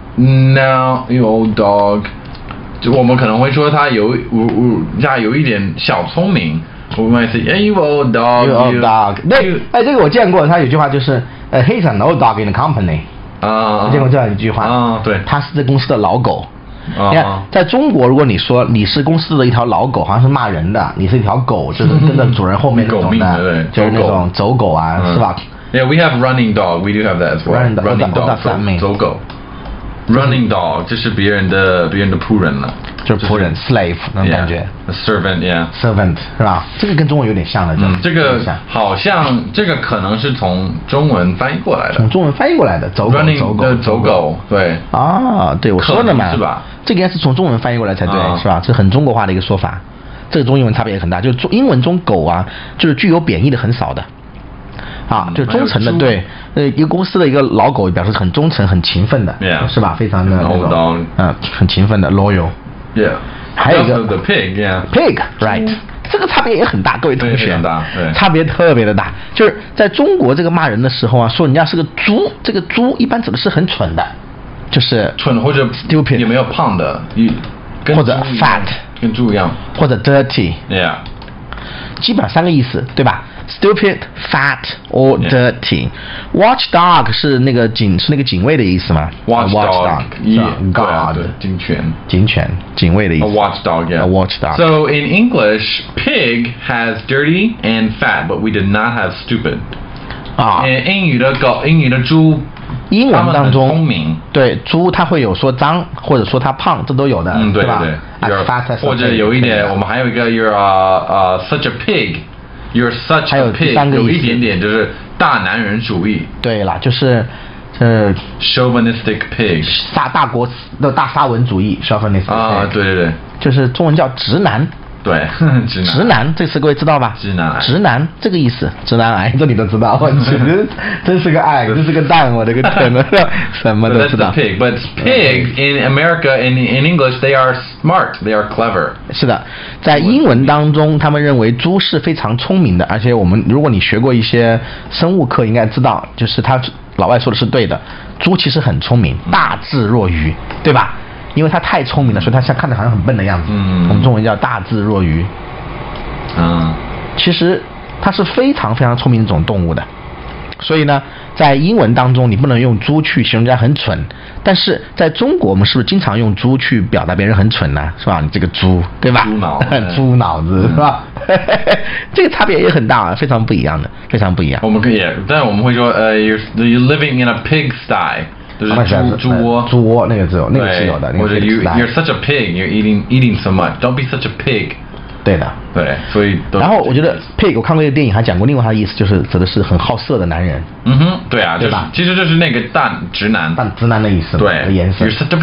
Speaker 1: No, you old dog. 就我们可能会说他有有有有一点小聪明。我们会 say, "Hey, you old dog."
Speaker 2: You old dog. 对，哎，这个我见过。他有句话就是，呃 ，He's an old dog in the company.
Speaker 1: 啊，
Speaker 2: 我见过这样一句话。
Speaker 1: 啊，对。
Speaker 2: 他是这公司的老狗。
Speaker 1: 你
Speaker 2: 看，在中国，如果你说你是公司的一条老狗，好像是骂人的，你是一条狗，就是跟着主人后面那种的，就是那种走狗啊，是吧
Speaker 1: ？Yeah, we have running dog. We do have that as well.
Speaker 2: Running dog.
Speaker 1: Running
Speaker 2: dog.
Speaker 1: 走狗。Running dog 这是别人的别人的仆人了，
Speaker 2: 就是仆人 slave 那种感觉。
Speaker 1: A servant, yeah.
Speaker 2: Servant 是吧？这个跟中文有点像的。
Speaker 1: 嗯，这个好像这个可能是从中文翻译过来的。
Speaker 2: 从中文翻译过来的，走狗走狗
Speaker 1: 走狗，对。
Speaker 2: 啊，对，我说的嘛，
Speaker 1: 是吧？
Speaker 2: 这个应该是从中文翻译过来才对，是吧？这很中国化的一个说法。这个中英文差别也很大，就是中英文中狗啊，就是具有贬义的很少的。啊，就忠诚的，对，呃，一个公司的一个老狗表示很忠诚、很勤奋的，
Speaker 1: yeah,
Speaker 2: 是吧？非常的那种，嗯，很勤奋的 loyal。Yeah。还有一个
Speaker 1: the pig, yeah.
Speaker 2: Pig, right？、嗯、这个差别也很大，各位同学，
Speaker 1: 对，
Speaker 2: 差别特别的大。就是在中国这个骂人的时候啊，说人家是个猪，这个猪一般指的是很蠢的，就是
Speaker 1: 蠢或者
Speaker 2: stupid，
Speaker 1: 也没有胖的，
Speaker 2: 或者 fat，
Speaker 1: 跟猪一样，
Speaker 2: 或者 dirty。Yeah。基本上三个意思，对吧？Stupid, fat, or dirty. Watchdog 是那个警，是那个警卫的意思吗
Speaker 1: ？Watchdog,
Speaker 2: God,
Speaker 1: 警犬，
Speaker 2: 警犬，警卫的意思。
Speaker 1: A watchdog, yeah.
Speaker 2: A watchdog.
Speaker 1: So in English, pig has dirty and fat, but we did not have stupid.
Speaker 2: 啊，
Speaker 1: 英语的狗，英语的猪，
Speaker 2: 英文当中
Speaker 1: 聪明，
Speaker 2: 对猪它会有说脏或者说它胖，这都有的，
Speaker 1: 嗯，对
Speaker 2: 吧？
Speaker 1: 对，或者有一点，我们还有一个 you're uh uh such a pig。You're such a pig， 有一点点就是大男人主义。
Speaker 2: 对啦，就是呃
Speaker 1: chauvinistic pig，
Speaker 2: 沙大国的大沙文主义 chauvinistic。
Speaker 1: 啊，对对对，
Speaker 2: 就是中文叫直男。
Speaker 1: 对，直男。
Speaker 2: 直男这个词各位知道吧？
Speaker 1: 直男癌。
Speaker 2: 直男这个意思，直男癌这你都知道，我去，真真是个爱，真是个蛋，我的个天呐，什么都知道。
Speaker 1: That's the pig, but pigs in America in in English they are smart, they are clever.
Speaker 2: 是的，在英文当中，他们认为猪是非常聪明的，而且我们如果你学过一些生物课，应该知道，就是他老外说的是对的，猪其实很聪明，大智若愚，对吧？因为它太聪明了，所以它像看着好像很笨的样子。嗯，我们中文叫大智若愚。
Speaker 1: 嗯，
Speaker 2: 其实它是非常非常聪明的一种动物的。所以呢，在英文当中，你不能用猪去形容人家很蠢，但是在中国，我们是不是经常用猪去表达别人很蠢呢？是吧？你这个猪，对吧？
Speaker 1: 猪脑，
Speaker 2: 猪脑子，是吧？这个差别也很大啊，非常不一样的，非常不一样。
Speaker 1: 我们可以，但我们会说，呃 ，you're you're living in a pigsty。就是猪猪窝，
Speaker 2: 猪窝那个只有那个是有的，
Speaker 1: 或者 you you're such a pig, you're eating eating so much, don't be such a pig。
Speaker 2: 对的，
Speaker 1: 对，所以。
Speaker 2: 然后我觉得 pig 我看过一个电影，还讲过另外他的意思，就是指的是很好色的男人。
Speaker 1: 嗯哼，对啊，
Speaker 2: 对吧？
Speaker 1: 其实就是那个蛋直男，
Speaker 2: 蛋直男的意思，
Speaker 1: 对，
Speaker 2: 颜色。
Speaker 1: You're such a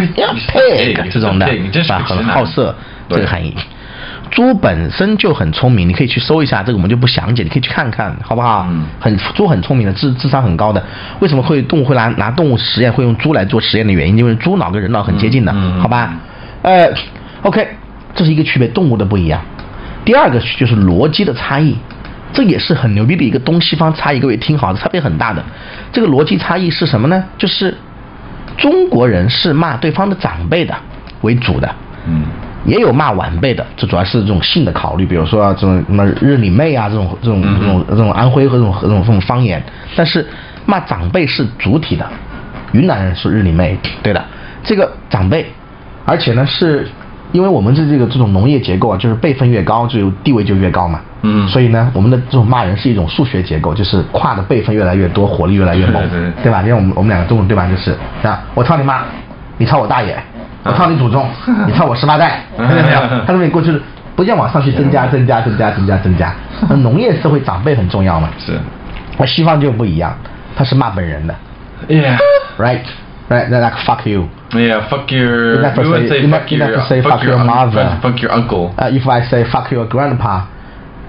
Speaker 1: pig，
Speaker 2: 这种的，
Speaker 1: 你真是
Speaker 2: 很好色这个含义。猪本身就很聪明，你可以去搜一下，这个我们就不详解，你可以去看看，好不好？嗯，很猪很聪明的，智智商很高的。为什么会动物会拿拿动物实验，会用猪来做实验的原因，因为猪脑跟人脑很接近的，
Speaker 1: 嗯、
Speaker 2: 好吧？呃 ，OK， 这是一个区别，动物的不一样。第二个就是逻辑的差异，这也是很牛逼的一个东西方差异，各位听好，差别很大的。这个逻辑差异是什么呢？就是中国人是骂对方的长辈的为主的，
Speaker 1: 嗯。
Speaker 2: 也有骂晚辈的，这主要是这种性的考虑，比如说这种什么日你妹啊，这种这种这种这种安徽和这种这种这种方言。但是骂长辈是主体的，云南人是日你妹，对的，这个长辈，而且呢是因为我们这这个这种农业结构啊，就是辈分越高，就地位就越高嘛，
Speaker 1: 嗯，
Speaker 2: 所以呢，我们的这种骂人是一种数学结构，就是跨的辈分越来越多，火力越来越猛，
Speaker 1: 对, 对,
Speaker 2: 对吧？因为我们我们两个中文对吧，就是啊，我操你妈，你操我大爷。我操你祖宗，你操我十八代，看见没有？他认为过去不断往上去增加、增加、增加、增加、增加。那农业社会长辈很重要嘛？
Speaker 1: 是。
Speaker 2: 那西方就不一样，他是骂本人的。
Speaker 1: Yeah.
Speaker 2: Right. Right. Like fuck you.
Speaker 1: Yeah. Fuck your.
Speaker 2: You never say. You never say fuck your mother.
Speaker 1: Fuck your uncle.
Speaker 2: Uh, if I say fuck your grandpa,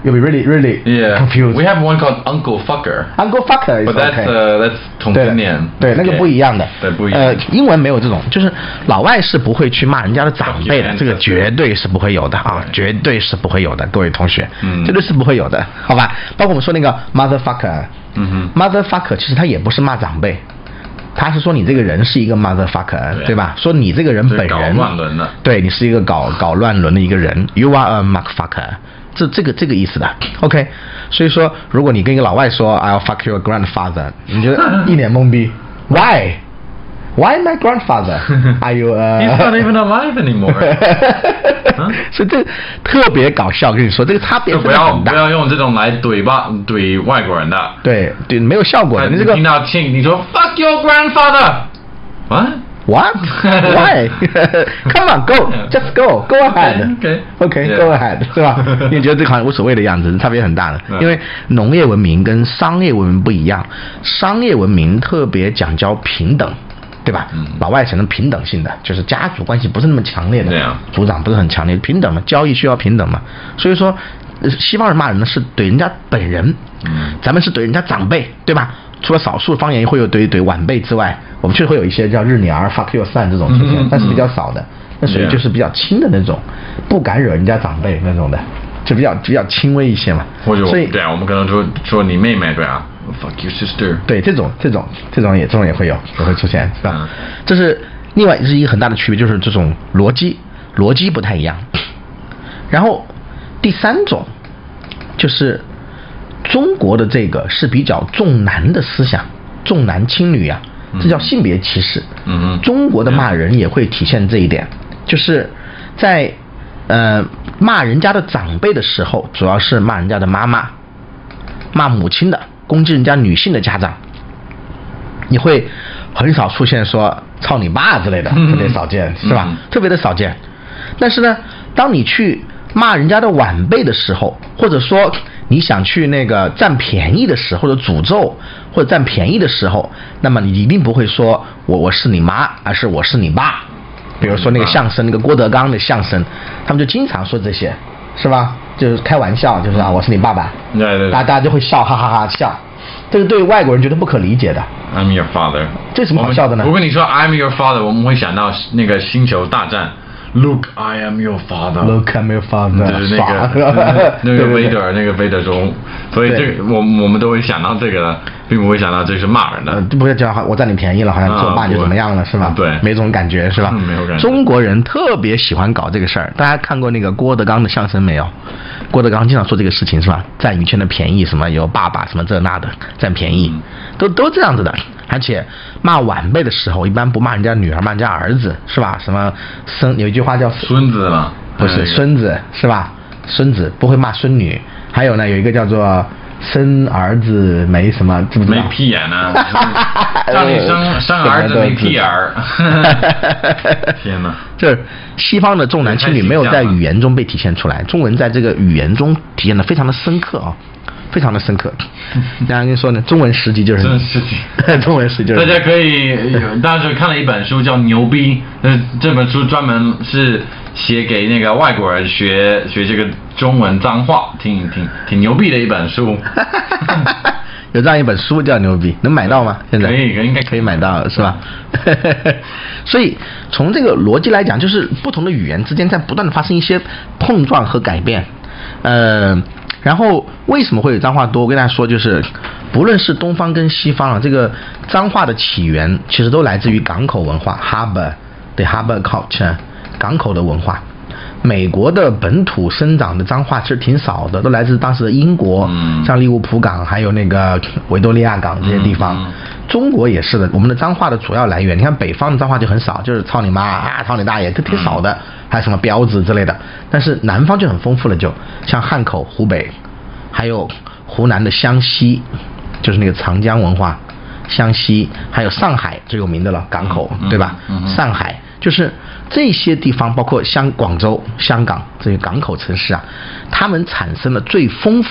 Speaker 2: you'll be really really
Speaker 1: yeah.
Speaker 2: confused.
Speaker 1: We have one called Uncle Fucker.
Speaker 2: Uncle Fucker is
Speaker 1: But that's
Speaker 2: okay.
Speaker 1: uh, that's 同性恋。
Speaker 2: 对，那个不一样的。
Speaker 1: 对，不一样。
Speaker 2: 呃，英文没有这种，就是老外是不会去骂人家的长辈的，这个绝对是不会有的啊，绝对是不会有的，各位同学，嗯，绝对是不会有的，好吧？包括我们说那个 motherfucker， 嗯哼 ，motherfucker 其实他也不是骂长辈。他是说你这个人是一个 motherfucker， 对, 对吧？说你这个人本人，
Speaker 1: 搞乱伦的，
Speaker 2: 对你是一个搞搞乱伦的一个人 ，you are a motherfucker， 这这个这个意思的 ，OK。所以说，如果你跟一个老外说 I'll fuck your grandfather， 你就一脸懵逼 ，Why？ Why my grandfather? Are you? Uh...
Speaker 1: He's not even alive anymore.
Speaker 2: 所以这特别搞笑，跟你说这个差别
Speaker 1: 不要不要用这种来怼吧怼外国人的。
Speaker 2: 对对，没有效果的。你这个
Speaker 1: 听到亲，你说 fuck your grandfather. What?
Speaker 2: What? Why? Come on, go, just go, go ahead.
Speaker 1: Okay,
Speaker 2: okay, yeah. Go ahead， 是吧？你觉得这个好像无所谓的样子，差别很大的。因为农业文明跟商业文明不一样，商业文明特别讲究平等。对吧？嗯、老外产生平等性的，就是家族关系不是那么强烈的，
Speaker 1: 啊、
Speaker 2: 族长不是很强烈，平等嘛，交易需要平等嘛。所以说，西方人骂人呢是怼人家本人，嗯、咱们是怼人家长辈，对吧？除了少数方言会有怼怼晚辈之外，我们确实会有一些叫日你儿 fuck your son 这种出现，嗯、但是比较少的，那属于就是比较轻的那种，不敢惹人家长辈那种的，就比较比较轻微一些嘛。
Speaker 1: 或者
Speaker 2: 所以
Speaker 1: 对啊，我们可能说说你妹妹对啊。Fuck your sister。
Speaker 2: 对，这种这种这种也这种也会有，也会出现，是吧？嗯、这是另外是一个很大的区别，就是这种逻辑逻辑不太一样。然后第三种就是中国的这个是比较重男的思想，重男轻女啊，这叫性别歧视。嗯嗯。中国的骂人也会体现这一点，就是在呃骂人家的长辈的时候，主要是骂人家的妈妈，骂母亲的。攻击人家女性的家长，你会很少出现说操你爸之类的，特别少见，是吧？嗯、特别的少见。但是呢，当你去骂人家的晚辈的时候，或者说你想去那个占便宜的时候，或者诅咒或者占便宜的时候，那么你一定不会说我我是你妈，而是我是你爸。比如说那个相声，那个郭德纲的相声，他们就经常说这些。是吧？就是开玩笑，就是啊，我是你爸爸，
Speaker 1: 对对对，
Speaker 2: 大家大家就会笑，哈哈哈哈笑。这个对外国人觉得不可理解的。
Speaker 1: I'm your father。
Speaker 2: 这有什么好笑的呢？
Speaker 1: 如果你说 I'm your father， 我们会想到那个星球大战。Look, I am your father.
Speaker 2: Look, I'm your father.
Speaker 1: 就是那个那个维德那个维德中，所以这个我我们都会想到这个的，并不会想到这是骂人的。
Speaker 2: 呃，不会讲我占你便宜了，好像做爸就怎么样了，是吧？
Speaker 1: 对，
Speaker 2: 没这种感觉，是吧？
Speaker 1: 没有感觉。
Speaker 2: 中国人特别喜欢搞这个事儿，大家看过那个郭德纲的相声没有？郭德纲经常说这个事情，是吧？占女权的便宜，什么有爸爸什么这那的占便宜，嗯、都都这样子的。而且骂晚辈的时候，一般不骂人家女儿，骂人家儿子，是吧？什么孙有一句话叫
Speaker 1: 孙子嘛，
Speaker 2: 不是孙子，是吧？孙子不会骂孙女。还有呢，有一个叫做生儿子没什么，知不知道？
Speaker 1: 没屁眼呢、啊，让你生生儿子没屁眼儿。天哪！
Speaker 2: 就是西方的重男轻女没有在语言中被体现出来，中文在这个语言中体现的非常的深刻啊。非常的深刻，大家跟你说呢，中文十级就是
Speaker 1: 中文十级，
Speaker 2: 中文十级就是。
Speaker 1: 大家可以，当时看了一本书叫《牛逼》，呃，这本书专门是写给那个外国人学学这个中文脏话，挺挺挺牛逼的一本书。
Speaker 2: 有这样一本书叫《牛逼》，能买到吗？现在
Speaker 1: 可以，应该
Speaker 2: 可以买到，是吧？所以从这个逻辑来讲，就是不同的语言之间在不断的发生一些碰撞和改变，呃。然后为什么会有脏话多？我跟大家说，就是不论是东方跟西方啊，这个脏话的起源其实都来自于港口文化 ，harbor 对 harbor culture 港口的文化。美国的本土生长的脏话其实挺少的，都来自当时的英国，嗯、像利物浦港还有那个维多利亚港这些地方。嗯嗯、中国也是的，我们的脏话的主要来源，你看北方的脏话就很少，就是操你妈啊，操你大爷，这挺少的。嗯还有什么彪子之类的，但是南方就很丰富了，就像汉口、湖北，还有湖南的湘西，就是那个长江文化，湘西，还有上海最有名的了，港口，对吧？嗯嗯、上海就是这些地方，包括香广州、香港这些港口城市啊，他们产生了最丰富的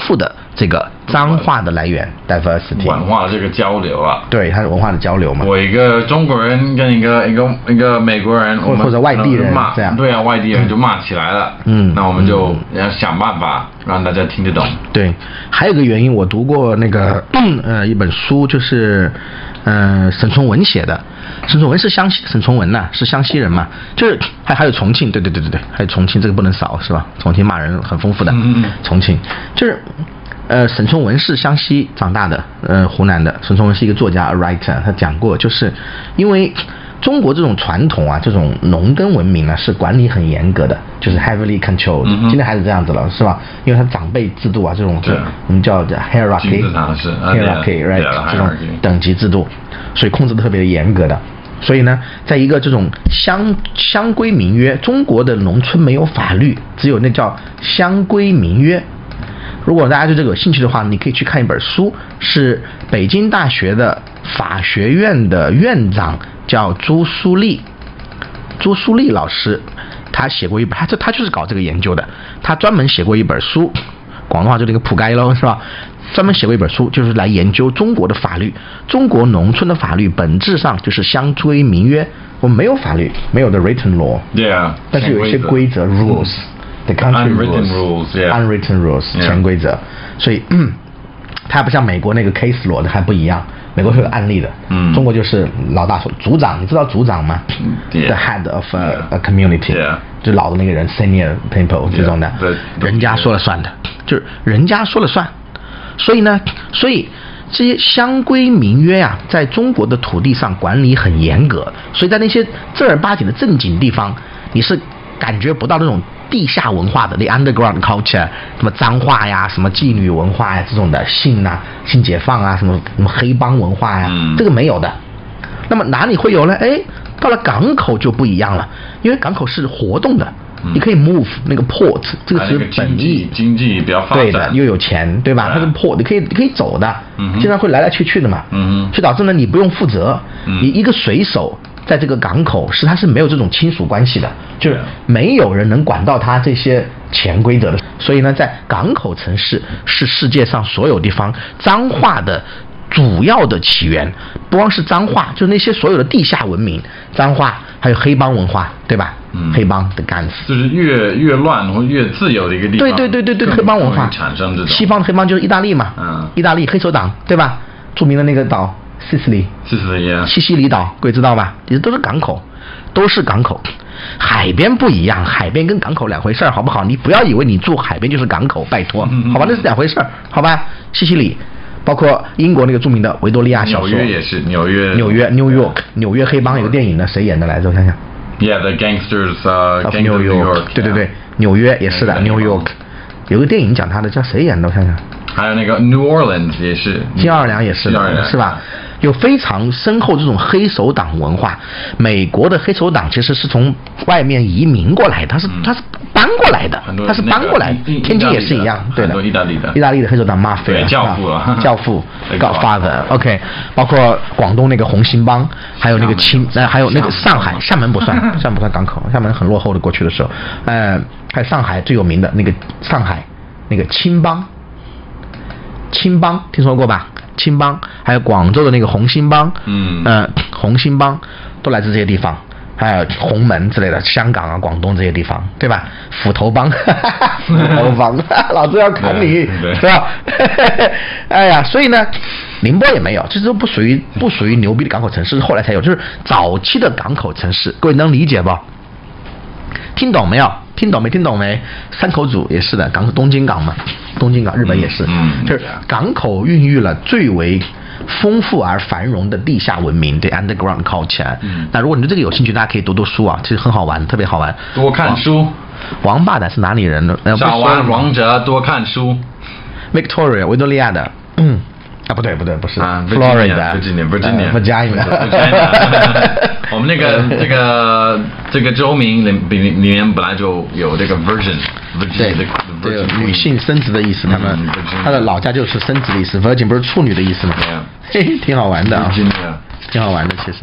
Speaker 2: 这个脏话的来源 diversity
Speaker 1: 文化的这个交流啊，
Speaker 2: 对，它是文化的交流嘛。
Speaker 1: 我一个中国人跟一个一个一个美国人，
Speaker 2: 或或者外地人
Speaker 1: 骂
Speaker 2: 这样，
Speaker 1: 对啊，外地人就骂起来了。
Speaker 2: 嗯，
Speaker 1: 那我们就要想办法让大家听得懂。
Speaker 2: 对，还有一个原因，我读过那个呃一本书，就是呃沈从文写的。沈从文是湘西，沈从文呐、啊、是湘西人嘛，就是还还有重庆，对对对对对，还有重庆这个不能少是吧？重庆骂人很丰富的，
Speaker 1: 嗯嗯
Speaker 2: 重庆就是呃沈从文是湘西长大的，呃湖南的。沈从文是一个作家 a writer， 他讲过，就是因为中国这种传统啊，这种农耕文明呢是管理很严格的，就是 heavily controlled，、嗯、今天还是这样子了，是吧？因为它长辈制度啊，这种是我们叫 hierarchy，
Speaker 1: 金字塔是
Speaker 2: hierarchy right，
Speaker 1: yeah,
Speaker 2: 这种等级制度，所以控制的特别严格的。所以呢，在一个这种乡乡规民约，中国的农村没有法律，只有那叫乡规民约。如果大家对这个有兴趣的话，你可以去看一本书，是北京大学的法学院的院长叫朱苏丽，朱苏丽老师，他写过一本，他这他就是搞这个研究的，他专门写过一本书，广东话就那个铺盖喽，是吧？专门写过一本书，就是来研究中国的法律。中国农村的法律本质上就是乡规民约，我们没有法律，没有的 written law，
Speaker 1: yeah，
Speaker 2: 但是有一些规则 rules。The country
Speaker 1: unwritten rules, yeah.
Speaker 2: unwritten rules， 潜规则，所以嗯，它不像美国那个 case law 的还不一样，美国会有案例的，嗯，中国就是老大说组长，你知道组长吗
Speaker 1: ？The
Speaker 2: head of a, a community，
Speaker 1: yeah.
Speaker 2: 就老的那个人 senior people 这种的，
Speaker 1: yeah.
Speaker 2: 人家说了算的，就是人家说了算，所以呢，所以这些乡规民约啊，在中国的土地上管理很严格，所以在那些正儿八经的正经地方，你是感觉不到那种地下文化的 the underground culture， 什么脏话呀，什么妓女文化呀，这种的性啊、性解放啊，什么什么黑帮文化呀，嗯、这个没有的。那么哪里会有呢？哎，到了港口就不一样了，因为港口是活动的，嗯、你可以 move 那个 port， 这个是本意，
Speaker 1: 经济比较发展，
Speaker 2: 对的，又有钱，对吧？它是 port， 你可以你可以走的，嗯、经常会来来去去的嘛，嗯，所以导致呢你不用负责，嗯、你一个水手。在这个港口是他是没有这种亲属关系的，就是没有人能管到他这些潜规则的。所以呢，在港口城市是世界上所有地方脏话的主要的起源，不光是脏话，就是那些所有的地下文明，脏话还有黑帮文化，对吧？嗯、黑帮的干死，
Speaker 1: 就是越越乱或越自由的一个地方。
Speaker 2: 对对对对对，黑帮文化
Speaker 1: 产生这种。
Speaker 2: 西方的黑帮就是意大利嘛，嗯，意大利黑手党，对吧？著名的那个岛。西西里，
Speaker 1: 西西里，
Speaker 2: 西西里岛，各位知道吧？其实都是港口，都是港口。海边不一样，海边跟港口两回事儿，好不好？你不要以为你住海边就是港口，拜托，好吧？那是两回事儿，好吧？西西里，包括英国那个著名的维多利亚小说，
Speaker 1: 纽约也是，纽约，
Speaker 2: 纽约 New York， 纽约黑帮有个电影呢，谁演的来着？我想想
Speaker 1: ，Yeah, the Gangsters, uh,
Speaker 2: of New York， 对对对，纽约也是的 ，New York， 有个电影讲他的，叫谁演的？我想想，
Speaker 1: 还有那个 New Orleans 也是，
Speaker 2: 新奥尔良也是的，是吧？有非常深厚这种黑手党文化。美国的黑手党其实是从外面移民过来，他是他是搬过来的，他是搬过来的。天津也是一样，对的。
Speaker 1: 意大利的，
Speaker 2: 意大利的黑手党 mafia，
Speaker 1: 教父啊，
Speaker 2: 教父 Godfather，OK， 包括广东那个红星帮，还有那个清，呃，还有那个上海，厦门不算，厦门不算港口，厦门很落后的，过去的时候，呃，还有上海最有名的那个上海那个青帮，青帮听说过吧？青帮，还有广州的那个红星帮，嗯，呃，红星帮都来自这些地方，还有洪门之类的，香港啊、广东这些地方，对吧？斧头帮，斧头帮，老子要砍你，是吧？哎呀，所以呢，宁波也没有，这都不属于不属于牛逼的港口城市，后来才有，就是早期的港口城市，各位能理解不？听懂没有？听懂没？听懂没？三口组也是的，港东京港嘛，东京港日本也是，嗯，就是港口孕育了最为丰富而繁荣的地下文明，对 underground culture。嗯，那如果你对这个有兴趣，大家可以读读书啊，其实很好玩，特别好玩。
Speaker 1: 多看书。
Speaker 2: 王八蛋是哪里人呢？
Speaker 1: 少玩王者，多看书。
Speaker 2: Victoria， 维多利亚的，嗯。啊，不对不对，不是
Speaker 1: 啊
Speaker 2: ，Florida，Virginia，Virginia，
Speaker 1: 我们那个这个这个州名里里里面本来就有这个 Virgin，
Speaker 2: 对，对，女性生殖的意思，他们他的老家就是生殖的意思 ，Virgin 不是处女的意思吗？嘿嘿，挺好玩的啊，挺好玩的其实。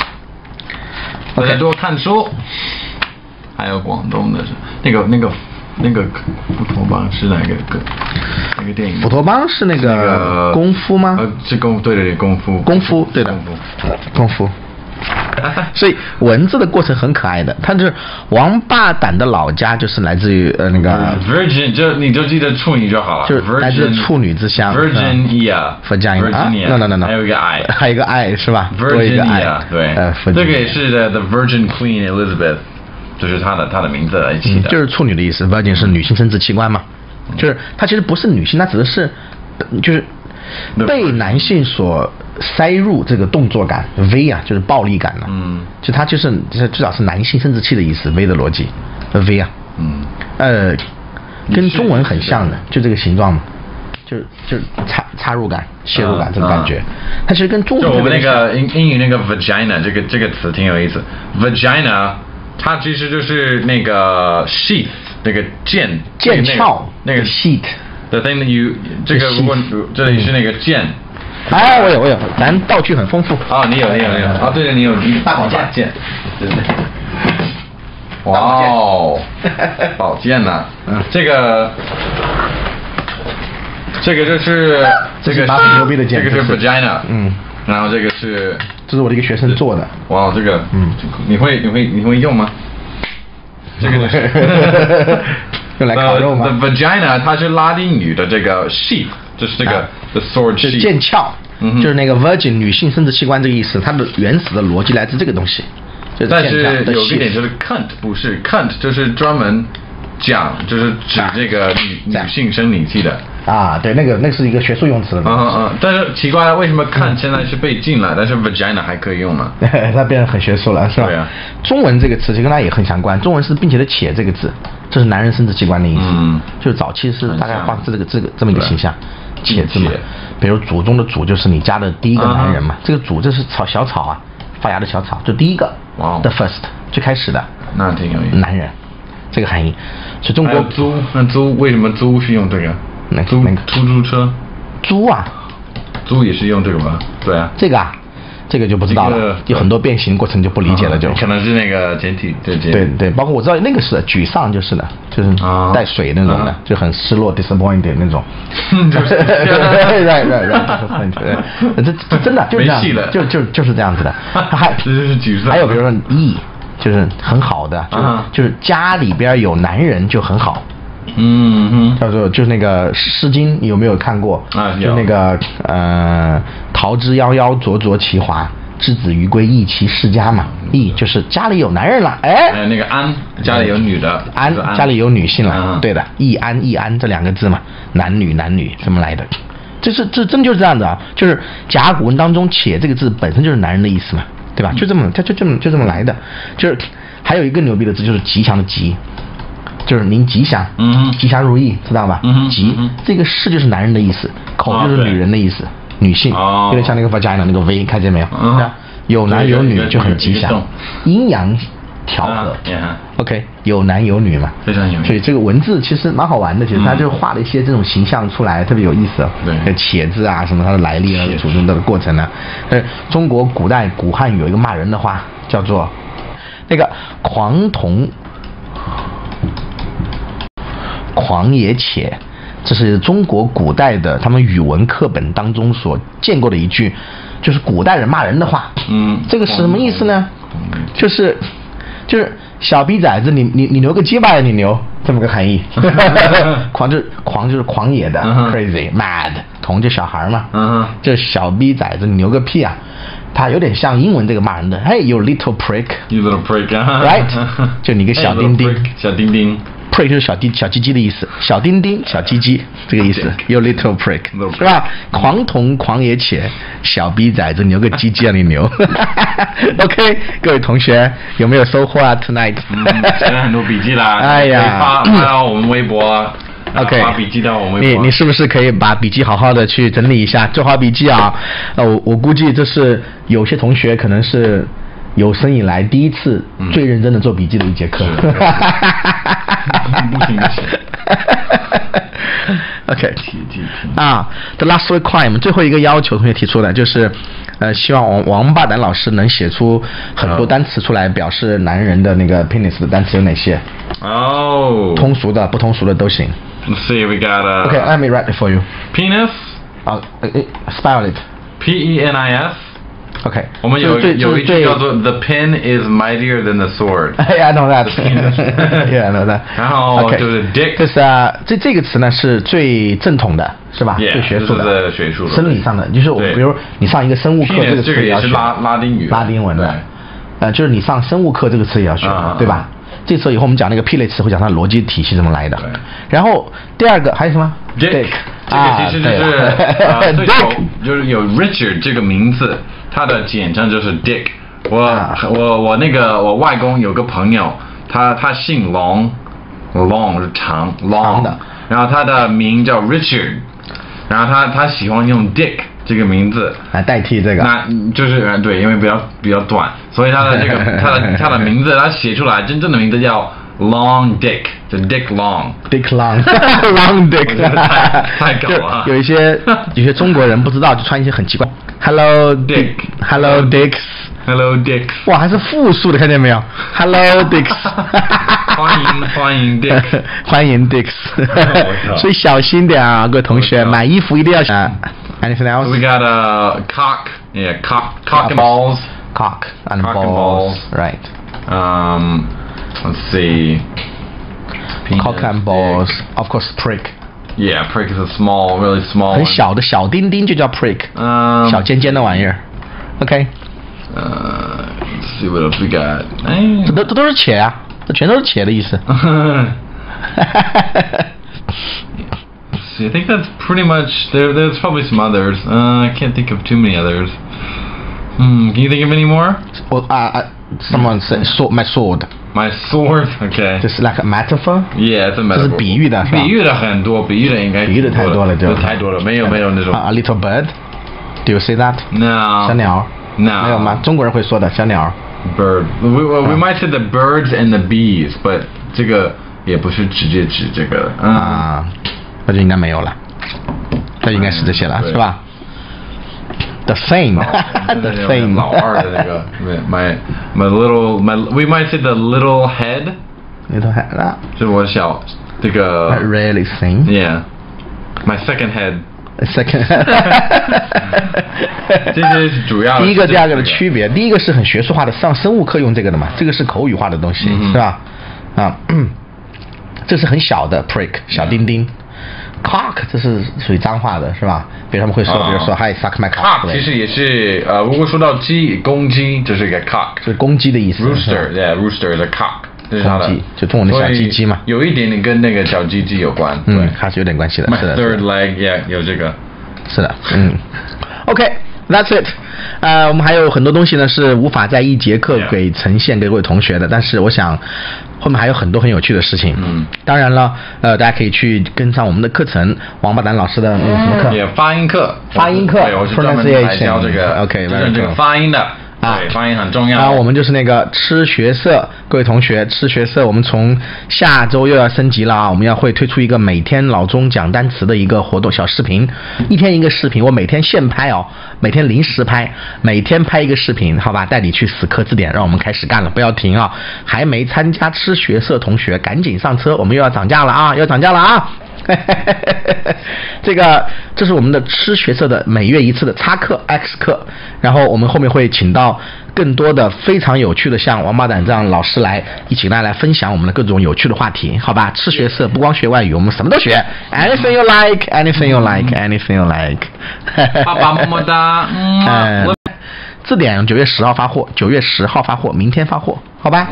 Speaker 1: 大家多看书，还有广东的那个那个那个乌托邦是哪个个那个电影？
Speaker 2: 乌托邦是那个功夫吗？
Speaker 1: 呃，是功对对对功夫。
Speaker 2: 功夫对的，
Speaker 1: 功夫。
Speaker 2: 功夫。所以文字的过程很可爱的，他就是王八蛋的老家就是来自于呃那个
Speaker 1: Virgin， 就你就记得处女就好了，
Speaker 2: 就是来自处女之乡
Speaker 1: Virginia，Virginia，
Speaker 2: no no no，
Speaker 1: 还有一个 I，
Speaker 2: 还有一个 I 是吧
Speaker 1: ？Virginia， 对，
Speaker 2: 呃，
Speaker 1: 这个也是的 The Virgin Queen Elizabeth， 就是她的她的名字来起的，
Speaker 2: 就是处女的意思 ，Virgin 是女性生殖器官嘛，就是她其实不是女性，她指的是就是被男性所塞入这个动作感 V 啊，就是暴力感了。嗯，就它就是就是至少是男性生殖器的意思 V 的逻辑 V 啊。嗯，呃，跟中文很像的，就这个形状嘛，就就插插入感、泄入感这个感觉。它其实跟中文
Speaker 1: 就我们那个英英语那个 vagina 这个这个词挺有意思 ，vagina 它其实就是那个 sheath 那个剑
Speaker 2: 剑鞘
Speaker 1: 那个
Speaker 2: sheath。
Speaker 1: The thing that you 这个如果这里是那个剑。
Speaker 2: 哎，我有我有，咱道具很丰富。
Speaker 1: 啊，你有你有你有啊，对了，你有你
Speaker 2: 大宝剑
Speaker 1: 剑，对对。哇哦，宝剑呐，嗯，这个这个就是这个
Speaker 2: 是牛逼的剑，
Speaker 1: 这个是 vagina，
Speaker 2: 嗯，
Speaker 1: 然后这个是
Speaker 2: 这是我的一个学生做的。
Speaker 1: 哇，这个嗯，你会你会你会用吗？这个就是
Speaker 2: 用来烤肉吗
Speaker 1: ？The vagina 它是拉丁语的这个 sheath， 就是这个 the sword sheath，
Speaker 2: 剑鞘，就是那个 virgin 女性生殖器官这个意思，它的原始的逻辑来自这个东西。
Speaker 1: 但是有一点就是 cunt 不是 cunt 就是专门讲就是指这个女女性生理器的。
Speaker 2: 啊，对，那个那是一个学术用词了。
Speaker 1: 嗯嗯嗯，但是奇怪了，为什么看现在是被禁了，但是 vagina 还可以用呢？
Speaker 2: 它变得很学术了，是吧？
Speaker 1: 对啊。
Speaker 2: 中文这个词就跟它也很相关，中文是并且的且这个字，这是男人生殖器官的意思。嗯。就是早期是大概画这个这个这么一个形象，且字嘛。比如祖宗的祖就是你家的第一个男人嘛，这个祖这是草小草啊，发芽的小草，就第一个。哇。The first 最开始的。
Speaker 1: 那挺有意思。
Speaker 2: 男人，这个含义。所以中国
Speaker 1: 租那租为什么租是用这个？租那个出租车，
Speaker 2: 租啊，
Speaker 1: 租也是用这个吗？对啊，
Speaker 2: 这个啊，这个就不知道了，有很多变形过程就不理解了，就
Speaker 1: 可能是那个简体，对
Speaker 2: 对对，包括我知道那个是沮丧就是的，就是带水那种的，就很失落 disappointed 那种，对对对对，这这真的就是这样，就就就是这样子的，还
Speaker 1: 这就是沮丧，
Speaker 2: 还有比如说意，就是很好的，就是就是家里边有男人就很好。嗯哼，叫做就是那个《诗经》，有没有看过？啊，有。就那个呃，桃之夭夭，灼灼其华，之子于归，异其世家嘛。异就是家里有男人了，哎。
Speaker 1: 还有那个安，家里有女的。
Speaker 2: 安，家里有女性了，对的。易安，易安这两个字嘛，男女男女这么来的。这是这真就是这样子啊，就是甲骨文当中“且”这个字本身就是男人的意思嘛，对吧？就这么，它就这么就这么来的。就是还有一个牛逼的字，就是吉祥的吉。就是您吉祥，嗯，吉祥如意，知道吧？嗯，吉，这个士就是男人的意思，口就是女人的意思，女性，有点像那个 vagina 那个 V， 看见没有？嗯，有男有女就很吉祥，阴阳调和。OK， 有男有女嘛，
Speaker 1: 非常有意思。
Speaker 2: 所以这个文字其实蛮好玩的，其实它就画了一些这种形象出来，特别有意思哦。对，且字啊，什么它的来历啊，祖宗的过程呢？呃，中国古代古汉语有一个骂人的话，叫做那个狂童。狂也且，这是中国古代的他们语文课本当中所见过的一句，就是古代人骂人的话。嗯，这个是什么意思呢？就是就是小逼崽子，你你你牛个鸡巴呀，你牛，这么个含义。狂就是狂就是狂野的、uh huh. ，crazy mad， 童就小孩嘛。嗯、uh， huh. 这小逼崽子，你牛个屁啊！它有点像英文这个骂人的，嘿 ，you little prick，you
Speaker 1: little
Speaker 2: prick，right？ 就你个小丁丁，
Speaker 1: hey, 小丁丁。
Speaker 2: prick 就是小弟小鸡鸡的意思，小丁丁小鸡鸡这个意思 ，you little prick， 是吧？狂童狂野且，小逼崽子，牛个鸡鸡啊你牛。OK， 各位同学有没有收获啊 ？Tonight，
Speaker 1: 嗯，写了很多笔记啦，
Speaker 2: 哎呀，
Speaker 1: 可以发发到我们微博。
Speaker 2: OK，
Speaker 1: 发笔记到我们微博。
Speaker 2: 你你是不是可以把笔记好好的去整理一下，做好笔记啊？呃，我我估计这是有些同学可能是。有生以来第一次最认真的做笔记的一节课。
Speaker 1: 不行不行。
Speaker 2: OK， 啊 ，the last requirement 最后一个要求，同学提出的就是， 呃，希望王王八蛋老师能写出很多单词出来，表示男人的那个 penis 的单词有哪些？
Speaker 1: 哦，
Speaker 2: 通俗的、不通俗的都行。
Speaker 1: Let's see, we got a.
Speaker 2: Okay, let me write it for you.
Speaker 1: Penis.
Speaker 2: 啊、uh, ，spell it.
Speaker 1: P E N I S.
Speaker 2: OK，
Speaker 1: 我们有有一句叫做 "The pen is mightier than the sword."
Speaker 2: Yeah, I know that. Yeah, I know that.
Speaker 1: 然后就是 dick，
Speaker 2: 就是啊，这这个词呢是最正统的，是吧？
Speaker 1: Yeah,
Speaker 2: 最学术的，
Speaker 1: 这是学术的
Speaker 2: 生理上的，就是我比如你上一个生物课，这个词
Speaker 1: 也要学，
Speaker 2: 也是
Speaker 1: 拉拉丁语，
Speaker 2: 拉丁文的，呃，就是你上生物课这个词也要学，
Speaker 1: 啊、
Speaker 2: 对吧？这时候以后我们讲那个 P 类词会讲它的逻辑体系怎么来的。然后第二个还有什么
Speaker 1: ？Dick， 这个其实就是啊，最早就是有 Richard 这个名字，它的简称就是 Dick。我、啊、我我那个我外公有个朋友，他他姓龙 ，Long 是长 Long 的，然后他的名叫 Richard， 然后他他喜欢用 Dick 这个名字
Speaker 2: 来代替这个，
Speaker 1: 那就是对，因为比较比较短，所以他的这个他的他的名字他写出来真正的名字叫 Long Dick， 就 Dick Long。Dick
Speaker 2: Long，Long Dick，
Speaker 1: 太太搞了。
Speaker 2: 有一些有些中国人不知道，就穿一些很奇怪 ，Hello Dick，Hello Dicks。Hello
Speaker 1: Dicks，
Speaker 2: 哇，还是复数的，看见没有 ？Hello Dicks，
Speaker 1: 欢迎欢迎 Dicks，
Speaker 2: 欢迎 Dicks， 所以小心点啊，各位同学，买衣服一定要啊。Anything else?
Speaker 1: We got a cock, yeah, cock, cock and balls,
Speaker 2: cock and
Speaker 1: cock
Speaker 2: balls,
Speaker 1: and balls,
Speaker 2: right?
Speaker 1: Um, let's see.
Speaker 2: Cock and balls, of course, prick.
Speaker 1: Yeah, prick is a small, really small.
Speaker 2: 很小的小丁丁就叫 prick，
Speaker 1: um,
Speaker 2: 小尖尖的玩意儿。OK。
Speaker 1: Uh, let's see what else we got.
Speaker 2: 这都这都是且啊，这全都是且的意思。
Speaker 1: I think that's pretty much. There, there's probably some others. Uh, I can't think of too many others. Hmm. Can you think of any more?
Speaker 2: Well, uh, uh, someone said sword, my sword.
Speaker 1: My sword. Okay.
Speaker 2: Just like a metaphor.
Speaker 1: Yeah, it's a metaphor.
Speaker 2: 这是比喻的，
Speaker 1: 比喻的很多，比喻的应该
Speaker 2: 比喻的太多了，对吧？
Speaker 1: 太多了，没有没有那种。
Speaker 2: A little bird. Do you say that?
Speaker 1: No.
Speaker 2: 小鸟。
Speaker 1: No.
Speaker 2: 没有吗？中国人会说的小鸟。
Speaker 1: Bird. We we, we might say the birds and the bees, but 这个也不是直接指这个。
Speaker 2: 啊。那就应该没有了，这应该是这些了，是吧 ？The same，the same。
Speaker 1: 老二的那个 ，my my little my we might say the little head。
Speaker 2: little head 啊，
Speaker 1: 就是我小这个。
Speaker 2: I rarely sing。
Speaker 1: Yeah, my second head。
Speaker 2: second。
Speaker 1: 这些是主要。
Speaker 2: 第一个、第二个的区别，第一个是很学术化的，上生物课用这个的嘛，这个是口语化的东西，是吧？啊，这是很小的 prick， 小丁丁。Cock 这是属于脏话的，是吧？比如他们会说，比如说 Hi suck my cock。
Speaker 1: 其实也是呃，如果说到鸡公鸡，就是一个 cock，
Speaker 2: 是公鸡的意思。
Speaker 1: Rooster，yeah，rooster 是 cock， 这是它的，
Speaker 2: 就中文的小鸡鸡嘛。
Speaker 1: 有一点点跟那个小鸡鸡有关，
Speaker 2: 嗯，还是有点关系的。
Speaker 1: My third leg，yeah， 有这个。
Speaker 2: 是的，嗯。OK。That's it， 呃，我们还有很多东西呢是无法在一节课给呈现给各位同学的，但是我想后面还有很多很有趣的事情。嗯，当然了，呃，大家可以去跟上我们的课程，王八蛋老师的那个什么课？
Speaker 1: 也发音课，
Speaker 2: 发音课，
Speaker 1: 对，我是专门来教这个
Speaker 2: ，OK，
Speaker 1: 就是这个发音的。啊，对，发音很重要。
Speaker 2: 啊，我们就是那个吃学色，各位同学，吃学色，我们从下周又要升级了啊！我们要会推出一个每天老钟讲单词的一个活动小视频，一天一个视频，我每天现拍哦，每天临时拍，每天拍一个视频，好吧？带你去死磕字典，让我们开始干了，不要停啊！还没参加吃学色同学，赶紧上车，我们又要涨价了啊！要涨价了啊！这个这是我们的吃学色的每月一次的插课 X 课，然后我们后面会请到更多的非常有趣的像王八蛋这样老师来一起来来分享我们的各种有趣的话题，好吧？吃学色不光学外语，我们什么都学 ，anything you like, anything you like, anything you like。
Speaker 1: 爸爸么么哒。
Speaker 2: 嗯，字典九月十号发货，九月十号发货，明天发货，好吧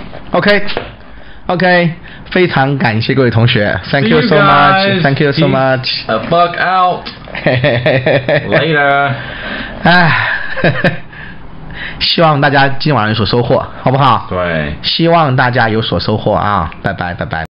Speaker 2: ？OK。OK， 非常感谢各位同学 ，Thank you so much，Thank you so much。
Speaker 1: A bug out。Later。
Speaker 2: 唉，希望大家今晚有所收获，好不好？
Speaker 1: 对。
Speaker 2: 希望大家有所收获啊！拜拜，拜拜。